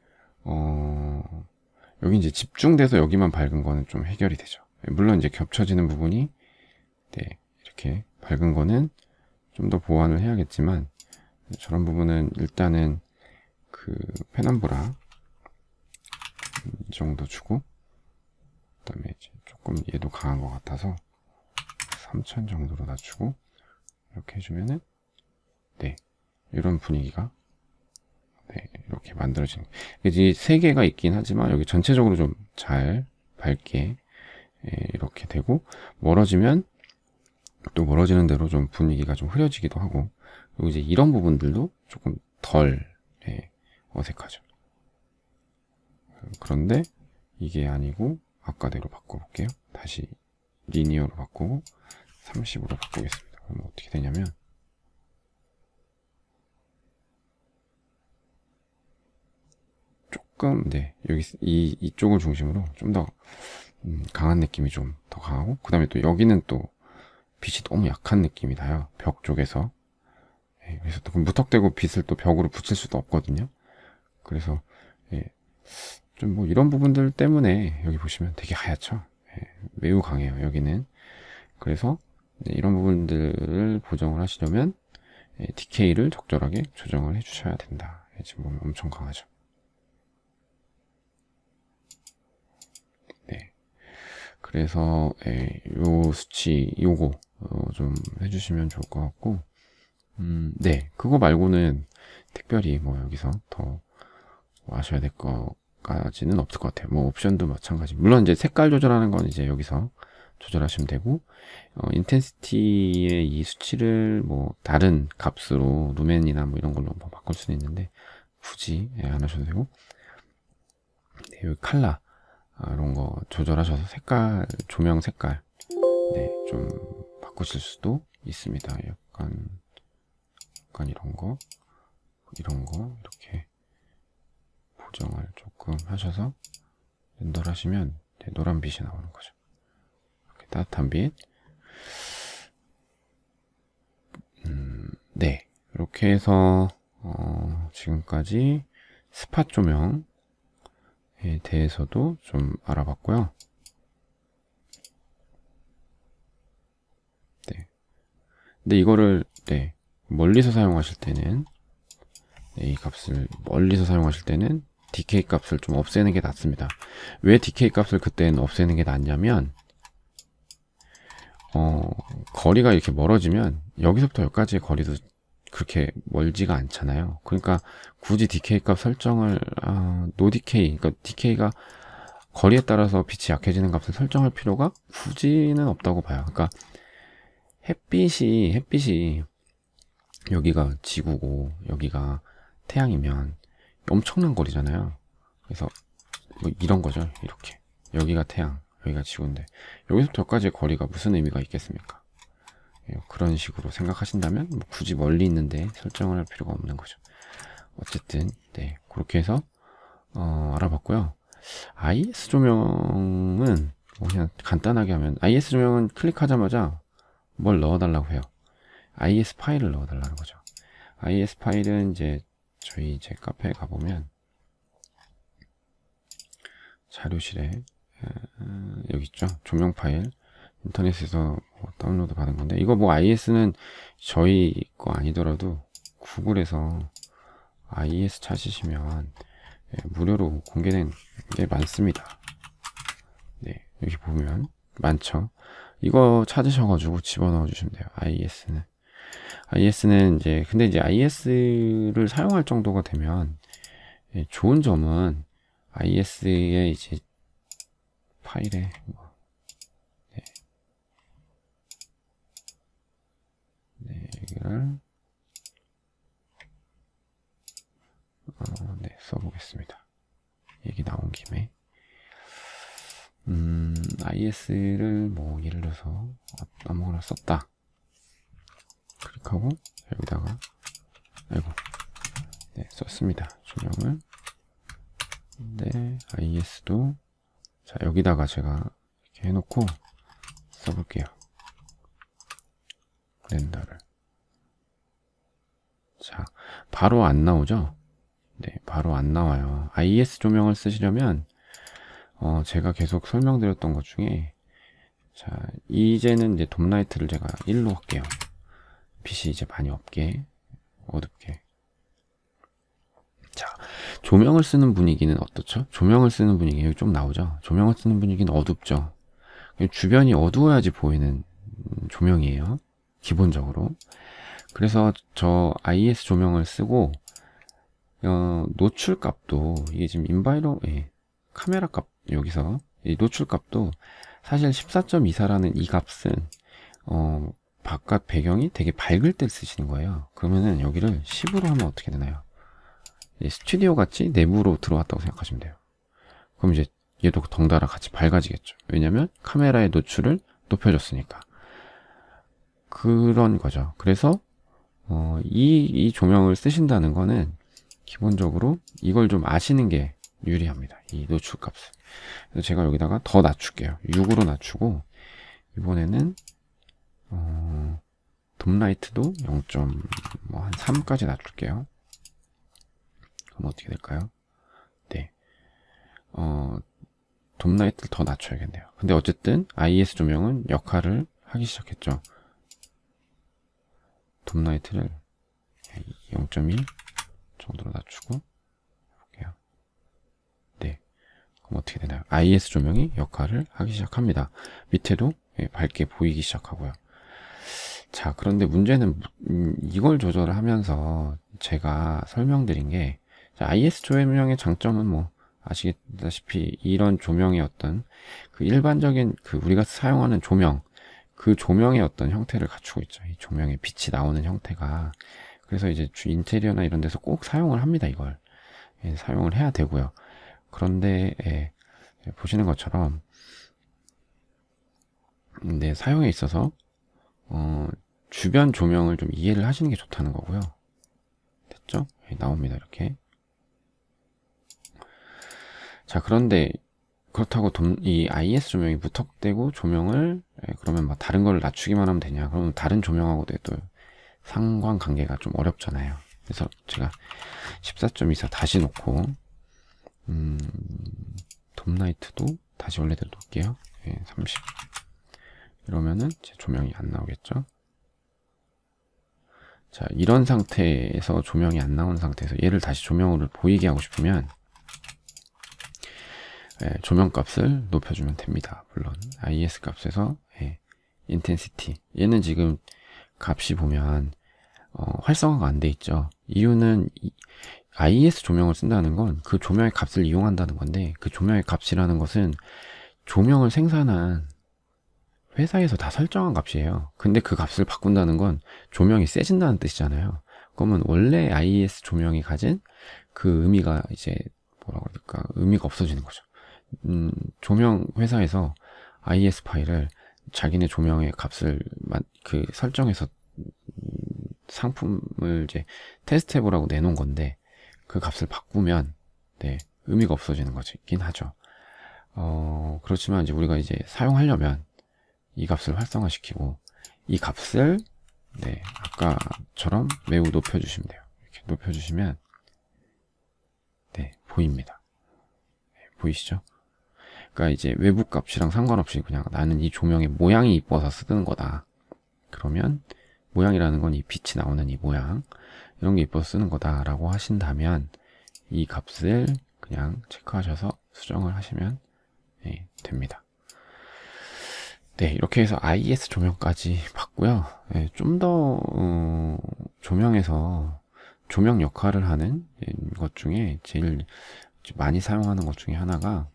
여기 이제 집중돼서 여기만 밝은 거는 좀 해결이 되죠. 물론 이제 겹쳐지는 부분이 네, 이렇게 밝은 거는 좀 더 보완을 해야겠지만 저런 부분은 일단은 그 페넘브라 이 정도 주고 그 다음에 이제 조금 얘도 강한 것 같아서 3000 정도로 낮추고 이렇게 해주면은 네, 이런 분위기가 네, 이렇게 만들어지는 이제 세 개가 있긴 하지만 여기 전체적으로 좀 잘 밝게 이렇게 되고 멀어지면 또 멀어지는 대로 좀 분위기가 좀 흐려지기도 하고 그리고 이제 이런 부분들도 조금 덜 어색하죠. 그런데 이게 아니고 아까대로 바꿔볼게요. 다시 리니어로 바꾸고 30으로 바꾸겠습니다. 그럼 어떻게 되냐면 조금 네, 여기 이쪽을 중심으로 좀 더 강한 느낌이 좀 더 강하고 그 다음에 또 여기는 또 빛이 너무 약한 느낌이 나요. 벽 쪽에서. 예, 그래서 또 무턱대고 빛을 또 벽으로 붙일 수도 없거든요. 그래서 예, 좀 뭐 이런 부분들 때문에 여기 보시면 되게 하얗죠. 예, 매우 강해요. 여기는. 그래서 네, 이런 부분들을 보정을 하시려면 DK를 적절하게 조정을 해주셔야 된다. 예, 지금 보면 엄청 강하죠. 네. 그래서 요 수치 요거 좀 해주시면 좋을 것 같고 네, 그거 말고는 특별히 뭐 여기서 더 아셔야 될 것까지는 없을 것 같아요. 뭐 옵션도 마찬가지. 물론 이제 색깔 조절하는 건 이제 여기서 조절하시면 되고 인텐시티의 이 수치를 뭐 다른 값으로 루멘이나 뭐 이런 걸로 뭐 바꿀 수는 있는데 굳이 안 하셔도 되고 네, 여기 칼라 이런 거 조절하셔서 색깔 조명 색깔 네, 좀 바꾸실 수도 있습니다. 약간 이런 거 이렇게 보정을 조금 하셔서 렌더를 하시면 노란 빛이 나오는 거죠. 이렇게 따뜻한 빛 네. 이렇게 해서, 지금까지 스팟 조명에 대해서도 좀 알아봤고요. 네. 근데 이거를, 네. 멀리서 사용하실 때는, 네, 이 값을 멀리서 사용하실 때는 DK 값을 좀 없애는 게 낫습니다. 왜 DK 값을 그때는 없애는 게 낫냐면, 거리가 이렇게 멀어지면 여기서부터 여기까지의 거리도 그렇게 멀지가 않잖아요. 그러니까 굳이 DK 값 설정을 no DK, 그러니까 DK가 거리에 따라서 빛이 약해지는 값을 설정할 필요가 굳이는 없다고 봐요. 그러니까 햇빛이 여기가 지구고 여기가 태양이면 엄청난 거리잖아요. 그래서 뭐 이런 거죠. 이렇게 여기가 태양, 여기가 지구인데 여기서부터 여기까지의 거리가 무슨 의미가 있겠습니까? 그런 식으로 생각하신다면 뭐 굳이 멀리 있는데 설정을 할 필요가 없는 거죠. 어쨌든 네, 그렇게 해서 알아봤고요. IS 조명은 뭐 그냥 간단하게 하면 IS 조명은 클릭하자마자 뭘 넣어달라고 해요. IS 파일을 넣어달라는 거죠. IS 파일은 이제 저희 제 카페에 가보면 자료실에 여기 있죠. 조명 파일 인터넷에서 뭐 다운로드 받은 건데 이거 뭐 IS는 저희 거 아니더라도 구글에서 IS 찾으시면 무료로 공개된 게 많습니다. 네, 여기 보면 많죠. 이거 찾으셔가지고 집어넣어 주시면 돼요. IS는 이제 근데 이제 IS를 사용할 정도가 되면 좋은 점은 IS의 이제 파일에 여기를 네, 써보겠습니다. 얘기 나온 김에 IS를 뭐 예를 들어서 아무거나 썼다. 클릭하고 여기다가 아이고 네, 썼습니다. 조명을 네, IS도 자 여기다가 제가 이렇게 해놓고 써볼게요. 렌더를 자 바로 안 나오죠? 네, 바로 안 나와요. IS 조명을 쓰시려면 제가 계속 설명드렸던 것 중에 자 이제는 이제 돔라이트를 제가 1로 할게요. 빛이 이제 많이 없게 어둡게. 자 조명을 쓰는 분위기는 어떻죠? 조명을 쓰는 분위기 여기 좀 나오죠? 조명을 쓰는 분위기는 어둡죠. 주변이 어두워야지 보이는 조명이에요. 기본적으로. 그래서 저 IS 조명을 쓰고 노출 값도 이게 지금 카메라 값 여기서 이 노출 값도 사실 14.24라는 이 값은 바깥 배경이 되게 밝을 때 쓰시는 거예요. 그러면은 여기를 10으로 하면 어떻게 되나요? 스튜디오 같이 내부로 들어왔다고 생각하시면 돼요. 그럼 이제 얘도 덩달아 같이 밝아지겠죠. 왜냐면 카메라의 노출을 높여줬으니까. 그런 거죠. 그래서 이 조명을 쓰신다는 거는 기본적으로 이걸 좀 아시는 게 유리합니다. 이 노출 값을. 그래서 제가 여기다가 더 낮출게요. 6으로 낮추고 이번에는 돔라이트도 0.3까지 낮출게요. 그럼 어떻게 될까요? 네. 돔라이트를 더 낮춰야겠네요. 근데 어쨌든 IS 조명은 역할을 하기 시작했죠. 돔라이트를 0.1 정도로 낮추고 해볼게요. 네. 그럼 어떻게 되나요? IS 조명이 역할을 하기 시작합니다. 밑에도 밝게 보이기 시작하고요. 자, 그런데 문제는 이걸 조절을 하면서 제가 설명드린 게 IS 조명의 장점은 뭐 아시다시피 이런 조명의 어떤 그 일반적인 그 우리가 사용하는 조명 그 조명의 어떤 형태를 갖추고 있죠. 이 조명의 빛이 나오는 형태가. 그래서 이제 인테리어나 이런 데서 꼭 사용을 합니다. 이걸 사용을 해야 되고요. 그런데 보시는 것처럼 사용에 있어서 주변 조명을 좀 이해를 하시는 게 좋다는 거고요. 됐죠? 나옵니다. 이렇게. 자, 그런데 그렇다고 이 IS 조명이 무턱대고 조명을 그러면 막 다른 걸 낮추기만 하면 되냐? 그러면 다른 조명하고도 또 상관관계가 좀 어렵잖아요. 그래서 제가 14.24 다시 놓고 돔라이트도 다시 원래대로 놓을게요. 30 이러면은 제 조명이 안 나오겠죠. 자, 이런 상태에서 조명이 안 나오는 상태에서 얘를 다시 조명을 보이게 하고 싶으면 조명 값을 높여주면 됩니다. 물론 IS 값에서 인텐시티, 얘는 지금 값이 보면 활성화가 안 돼 있죠. 이유는 IS 조명을 쓴다는 건 그 조명의 값을 이용한다는 건데, 그 조명의 값이라는 것은 조명을 생산한 회사에서 다 설정한 값이에요. 근데 그 값을 바꾼다는 건 조명이 세진다는 뜻이잖아요. 그러면 원래 IS 조명이 가진 그 의미가 이제 뭐라고 그럴까, 의미가 없어지는 거죠. 조명 회사에서 IS 파일을 자기네 조명의 값을 그 설정해서 상품을 이제 테스트 해보라고 내놓은 건데, 그 값을 바꾸면 의미가 없어지는 거긴 하죠. 그렇지만 이제 우리가 이제 사용하려면 이 값을 활성화시키고, 이 값을 아까처럼 매우 높여주시면 돼요. 이렇게 높여주시면 보입니다. 보이시죠? 그러니까 이제 외부 값이랑 상관없이 그냥 나는 이 조명의 모양이 이뻐서 쓰는 거다. 그러면 모양이라는 건 이 빛이 나오는 이 모양, 이런 게 이뻐서 쓰는 거다라고 하신다면 이 값을 그냥 체크하셔서 수정을 하시면 됩니다. 이렇게 해서 IS 조명까지 봤고요. 좀 더 조명에서 조명 역할을 하는 것 중에 제일 많이 사용하는 것 중에 하나가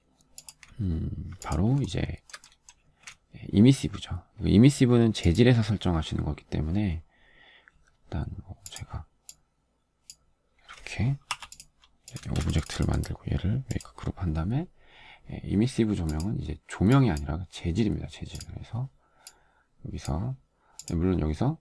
바로 이제 이미시브죠. 이미시브는 재질에서 설정하시는 거기 때문에 일단 제가 이렇게 오브젝트를 만들고 얘를 메이크 그룹 한 다음에, 이미시브 조명은 이제 조명이 아니라 재질입니다. 재질. 그래서 여기서 물론 여기서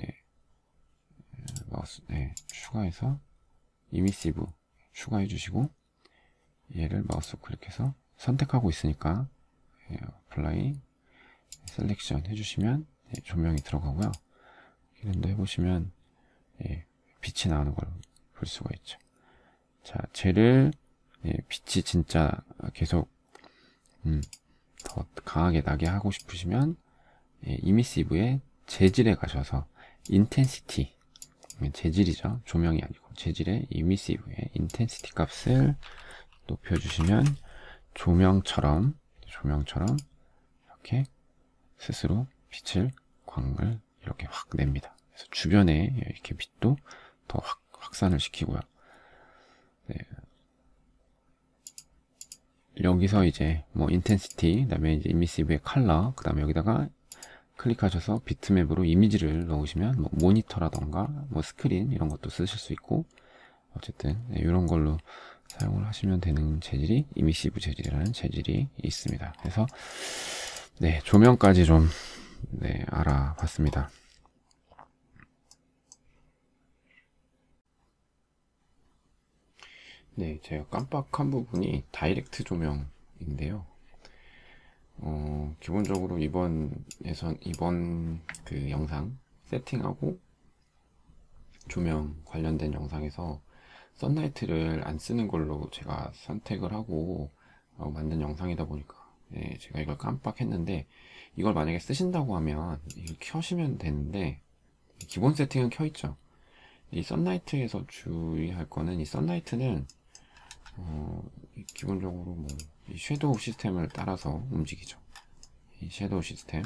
마우스 추가해서 이미시브 추가해 주시고, 얘를 마우스 클릭해서 선택하고 있으니까 어플라이 셀렉션 해주시면 조명이 들어가고요. 이런데 해보시면 빛이 나오는 걸 볼 수가 있죠. 자, 쟤를 빛이 진짜 계속 더 강하게 나게 하고 싶으시면 이미시브의 재질에 가셔서 인텐시티, 재질이죠. 조명이 아니고 재질의 이미시브의 인텐시티 값을 높여주시면 조명처럼 이렇게 스스로 빛을, 광을 이렇게 확 냅니다. 그래서 주변에 이렇게 빛도 더 확산을 시키고요. 여기서 이제 뭐 인텐시티, 그다음에 이제 이미시브의 컬러, 그다음에 여기다가 클릭하셔서 비트맵으로 이미지를 넣으시면 뭐 모니터라던가 뭐 스크린 이런 것도 쓰실 수 있고, 어쨌든 이런 걸로 사용을 하시면 되는 재질이 이미시브 재질이라는 재질이 있습니다. 그래서 조명까지 좀 알아봤습니다. 제가 깜빡한 부분이 다이렉트 조명인데요. 기본적으로 이번 그 영상 세팅하고 조명 관련된 영상에서 썬라이트를 안 쓰는 걸로 제가 선택을 하고 만든 영상이다 보니까 제가 이걸 깜빡했는데, 이걸 만약에 쓰신다고 하면 이걸 켜시면 되는데, 기본 세팅은 켜있죠. 이 썬라이트에서 주의할 거는, 이 썬라이트는 기본적으로 뭐 이 섀도우 시스템을 따라서 움직이죠. 이 섀도우 시스템.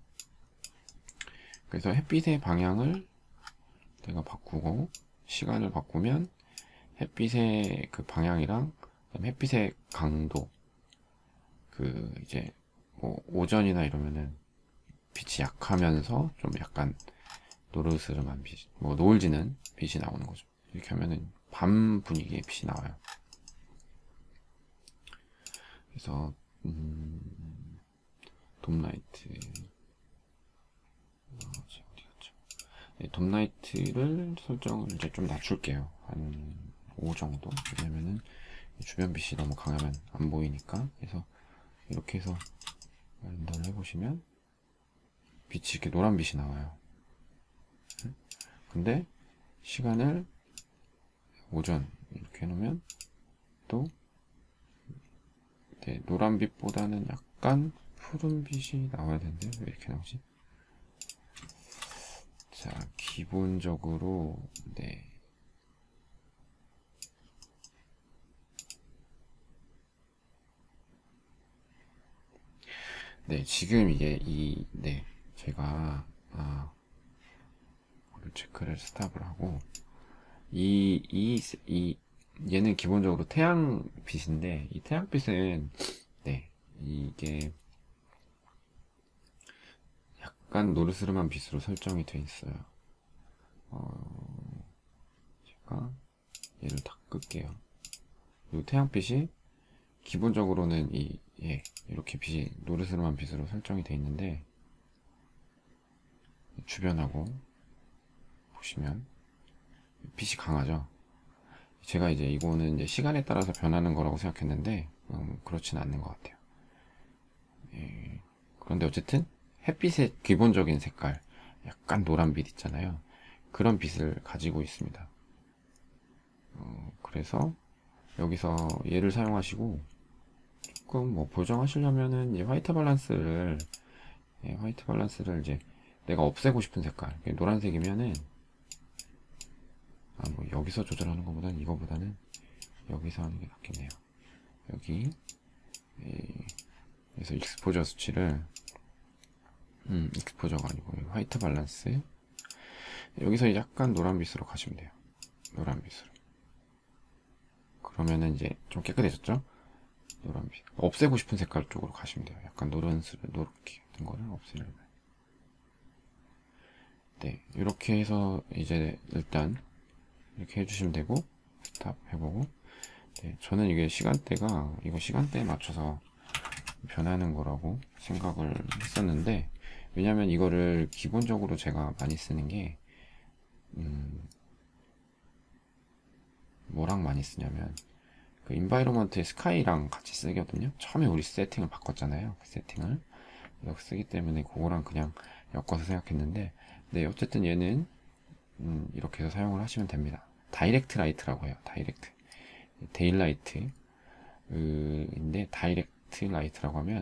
그래서 햇빛의 방향을 내가 바꾸고 시간을 바꾸면 햇빛의 그 방향이랑 햇빛의 강도, 그 이제 뭐 오전이나 이러면은 빛이 약하면서 좀 약간 노르스름한 빛, 뭐 노을 지는 빛이 나오는 거죠. 이렇게 하면은 밤 분위기의 빛이 나와요. 그래서 돔라이트 어디 갔죠? 돔라이트를 설정을 이제 좀 낮출게요. 한 5 정도. 왜냐면은 주변 빛이 너무 강하면 안 보이니까. 그래서 이렇게 해서 렌더를 해보시면 빛이 이렇게 노란 빛이 나와요. 근데 시간을 오전 이렇게 해놓으면 또 네, 노란빛보다는 약간 푸른빛이 나와야 되는데 왜 이렇게 나오지? 자, 기본적으로 네. 네, 지금 이게 네, 제가 체크를 스탑을 하고 얘는 기본적으로 태양빛인데 이 태양빛은 네, 이게 약간 노르스름한 빛으로 설정이 되어 있어요. 제가 얘를 다 끌게요. 이 태양빛이 기본적으로는 이렇게 빛이 노르스름한 빛으로 설정이 되어 있는데 주변하고 보시면 빛이 강하죠. 제가 이제 이거는 이제 시간에 따라서 변하는 거라고 생각했는데 그렇진 않는 것 같아요. 그런데 어쨌든 햇빛의 기본적인 색깔, 약간 노란빛 있잖아요. 그런 빛을 가지고 있습니다. 그래서 여기서 얘를 사용하시고 조금 뭐 보정하시려면은 이 화이트 밸런스를 이제 내가 없애고 싶은 색깔, 노란색이면은 뭐 여기서 조절하는 것보다는 이거보다는 여기서 하는 게 낫겠네요. 여기 그래서 익스포저 수치를 익스포저가 아니고 화이트 밸런스 여기서 약간 노란빛으로 가시면 돼요. 노란빛으로. 그러면은 이제 좀 깨끗해졌죠? 노란빛. 없애고 싶은 색깔 쪽으로 가시면 돼요. 약간 노랗게 같은 거를 없애려면. 네, 이렇게 해서 이제 일단 이렇게 해주시면 되고 스탑 해보고 네, 저는 이게 시간대가 이거 시간대에 맞춰서 변하는 거라고 생각을 했었는데 왜냐면 이거를 기본적으로 제가 많이 쓰는 게 뭐랑 많이 쓰냐면 그 인바이로먼트의 스카이랑 같이 쓰거든요. 처음에 우리 세팅을 바꿨잖아요. 그 세팅을 이렇게 쓰기 때문에 그거랑 그냥 엮어서 생각했는데 네, 어쨌든 얘는 이렇게 해서 사용을 하시면 됩니다. 다이렉트 라이트라고 해요. 다이렉트 데일라이트 인데 다이렉트 라이트라고 하면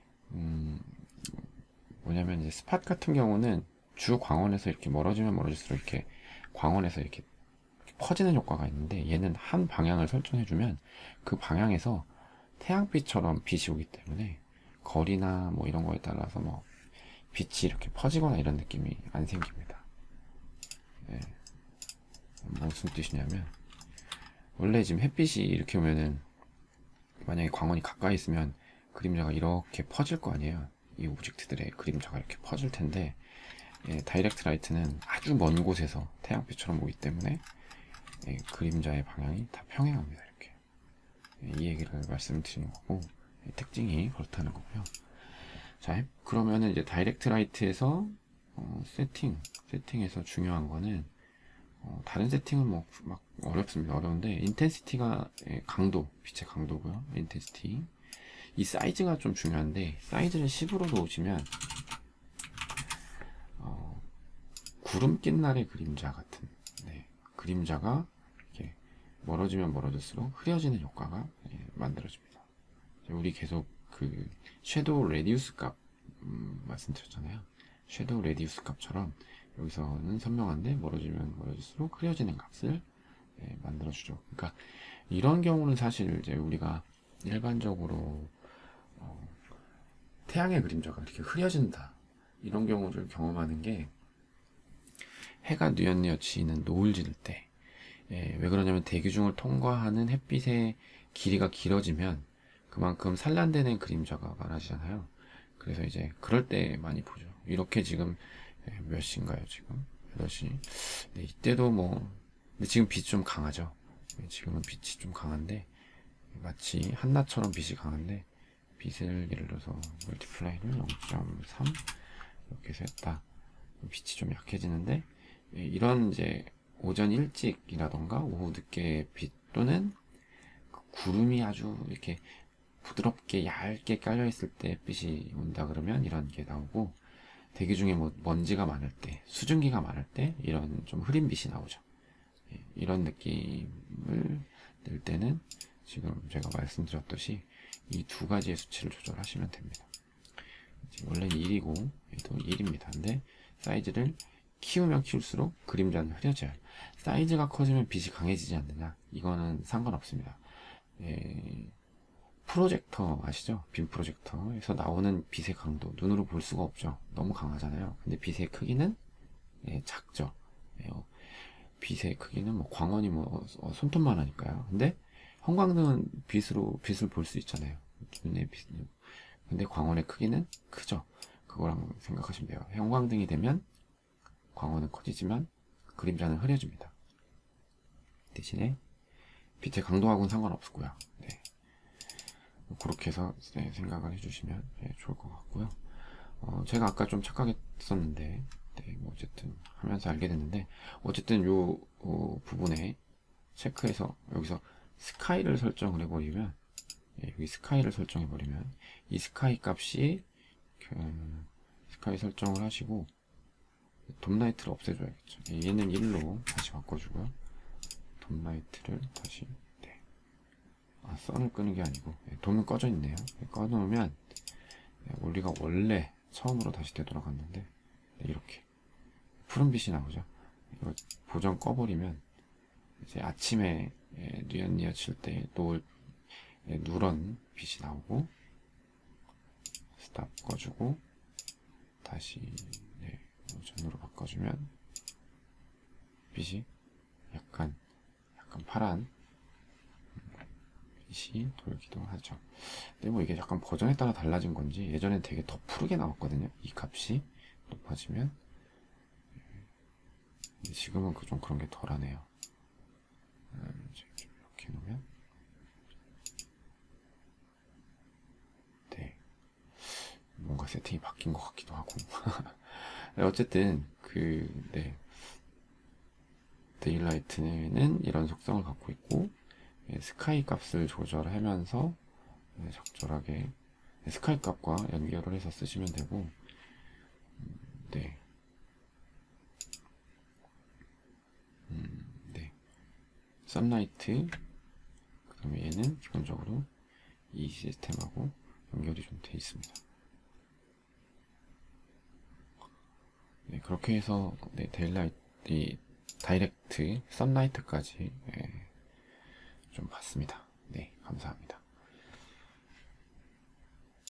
뭐냐면 이제 스팟 같은 경우는 주 광원에서 이렇게 멀어지면 멀어질수록 이렇게 광원에서 이렇게 퍼지는 효과가 있는데 얘는 한 방향을 설정해주면 그 방향에서 태양빛처럼 빛이 오기 때문에 거리나 뭐 이런 거에 따라서 뭐 빛이 이렇게 퍼지거나 이런 느낌이 안 생깁니다. 네. 무슨 뜻이냐면 원래 지금 햇빛이 이렇게 오면은 만약에 광원이 가까이 있으면 그림자가 이렇게 퍼질 거 아니에요. 이 오브젝트들의 그림자가 이렇게 퍼질 텐데 다이렉트 라이트는 아주 먼 곳에서 태양빛처럼 오기 때문에 그림자의 방향이 다 평행합니다. 이렇게 이 얘기를 말씀드리는 거고 특징이 그렇다는 거고요. 자, 그러면은 이제 다이렉트 라이트에서 세팅에서 중요한 거는 다른 세팅은 뭐 막 어렵습니다. 어려운데 인텐시티가 강도, 빛의 강도고요. 인텐시티 이 사이즈가 좀 중요한데 사이즈를 10으로 놓으시면 구름 낀 날의 그림자 같은 그림자가 이렇게 멀어지면 멀어질수록 흐려지는 효과가 만들어집니다. 우리 계속 그 섀도우 레디우스 값 말씀드렸잖아요. 섀도우 레디우스 값처럼 여기서는 선명한데 멀어지면 멀어질수록 흐려지는 값을 만들어주죠. 그러니까 이런 경우는 사실 이제 우리가 일반적으로 태양의 그림자가 이렇게 흐려진다 이런 경우를 경험하는 게 해가 뉘엿뉘엿 지는 노을 지를 때 왜 그러냐면 대기중을 통과하는 햇빛의 길이가 길어지면 그만큼 산란되는 그림자가 많아지잖아요. 그래서 이제 그럴 때 많이 보죠. 이렇게 지금 몇 시인가요? 지금 8시. 네, 이때도 뭐 근데 지금 빛이 좀 강하죠. 지금은 빛이 좀 강한데 마치 한낮처럼 빛이 강한데 빛을 예를 들어서 멀티플라이를 0.3 이렇게 해서 했다. 빛이 좀 약해지는데 이런 이제 오전 일찍이라던가 오후 늦게 빛 또는 구름이 아주 이렇게 부드럽게 얇게 깔려 있을 때 빛이 온다 그러면 이런 게 나오고 대기 중에 뭐 먼지가 많을 때, 수증기가 많을 때 이런 좀 흐린 빛이 나오죠. 예, 이런 느낌을 낼 때는 지금 제가 말씀드렸듯이 이 두 가지의 수치를 조절하시면 됩니다. 원래 1이고 얘도 1입니다. 근데 사이즈를 키우면 키울수록 그림자는 흐려져요. 사이즈가 커지면 빛이 강해지지 않느냐? 이거는 상관없습니다. 예, 프로젝터 아시죠? 빔 프로젝터에서 나오는 빛의 강도 눈으로 볼 수가 없죠. 너무 강하잖아요. 근데 빛의 크기는 작죠. 빛의 크기는 뭐 광원이 뭐 손톱만 하니까요. 근데 형광등은 빛을 볼 수 있잖아요. 눈의 빛. 근데 광원의 크기는 크죠. 그거랑 생각하시면 돼요. 형광등이 되면 광원은 커지지만 그림자는 흐려집니다. 대신에 빛의 강도하고는 상관없고요. 네. 그렇게 해서 생각을 해주시면 좋을 것 같고요. 제가 아까 좀 착각했었는데, 뭐 어쨌든 하면서 알게 됐는데, 어쨌든 요 부분에 체크해서 여기서 스카이를 설정을 해버리면, 여기 스카이를 설정해버리면 이 스카이 값이 스카이 설정을 하시고 돔라이트를 없애줘야겠죠. 얘는 1로 다시 바꿔주고요. 돔라이트를 다시 선을 끄는 게 아니고 돔은 꺼져 있네요. 꺼놓으면 우리가 원래 처음으로 다시 되돌아갔는데 이렇게 푸른 빛이 나오죠. 이거 보정 꺼버리면 이제 아침에 뉘엿뉘엿 칠 때 누런 빛이 나오고 스탑 꺼주고 다시 오전으로 바꿔주면 빛이 약간 파란 빛이 돌기도 하죠. 근데 뭐 이게 약간 버전에 따라 달라진 건지 예전엔 되게 더 푸르게 나왔거든요. 이 값이 높아지면. 근데 지금은 좀 그런 게 덜하네요. 이렇게 놓으면 뭔가 세팅이 바뀐 것 같기도 하고. 어쨌든 데일라이트는 이런 속성을 갖고 있고 스카이 값을 조절하면서 적절하게 스카이 값과 연결을 해서 쓰시면 되고, 썬라이트, 그 다음에 얘는 기본적으로 이 시스템하고 연결이 좀 돼 있습니다. 그렇게 해서 다이렉트 썬라이트까지 좀 봤습니다. 감사합니다.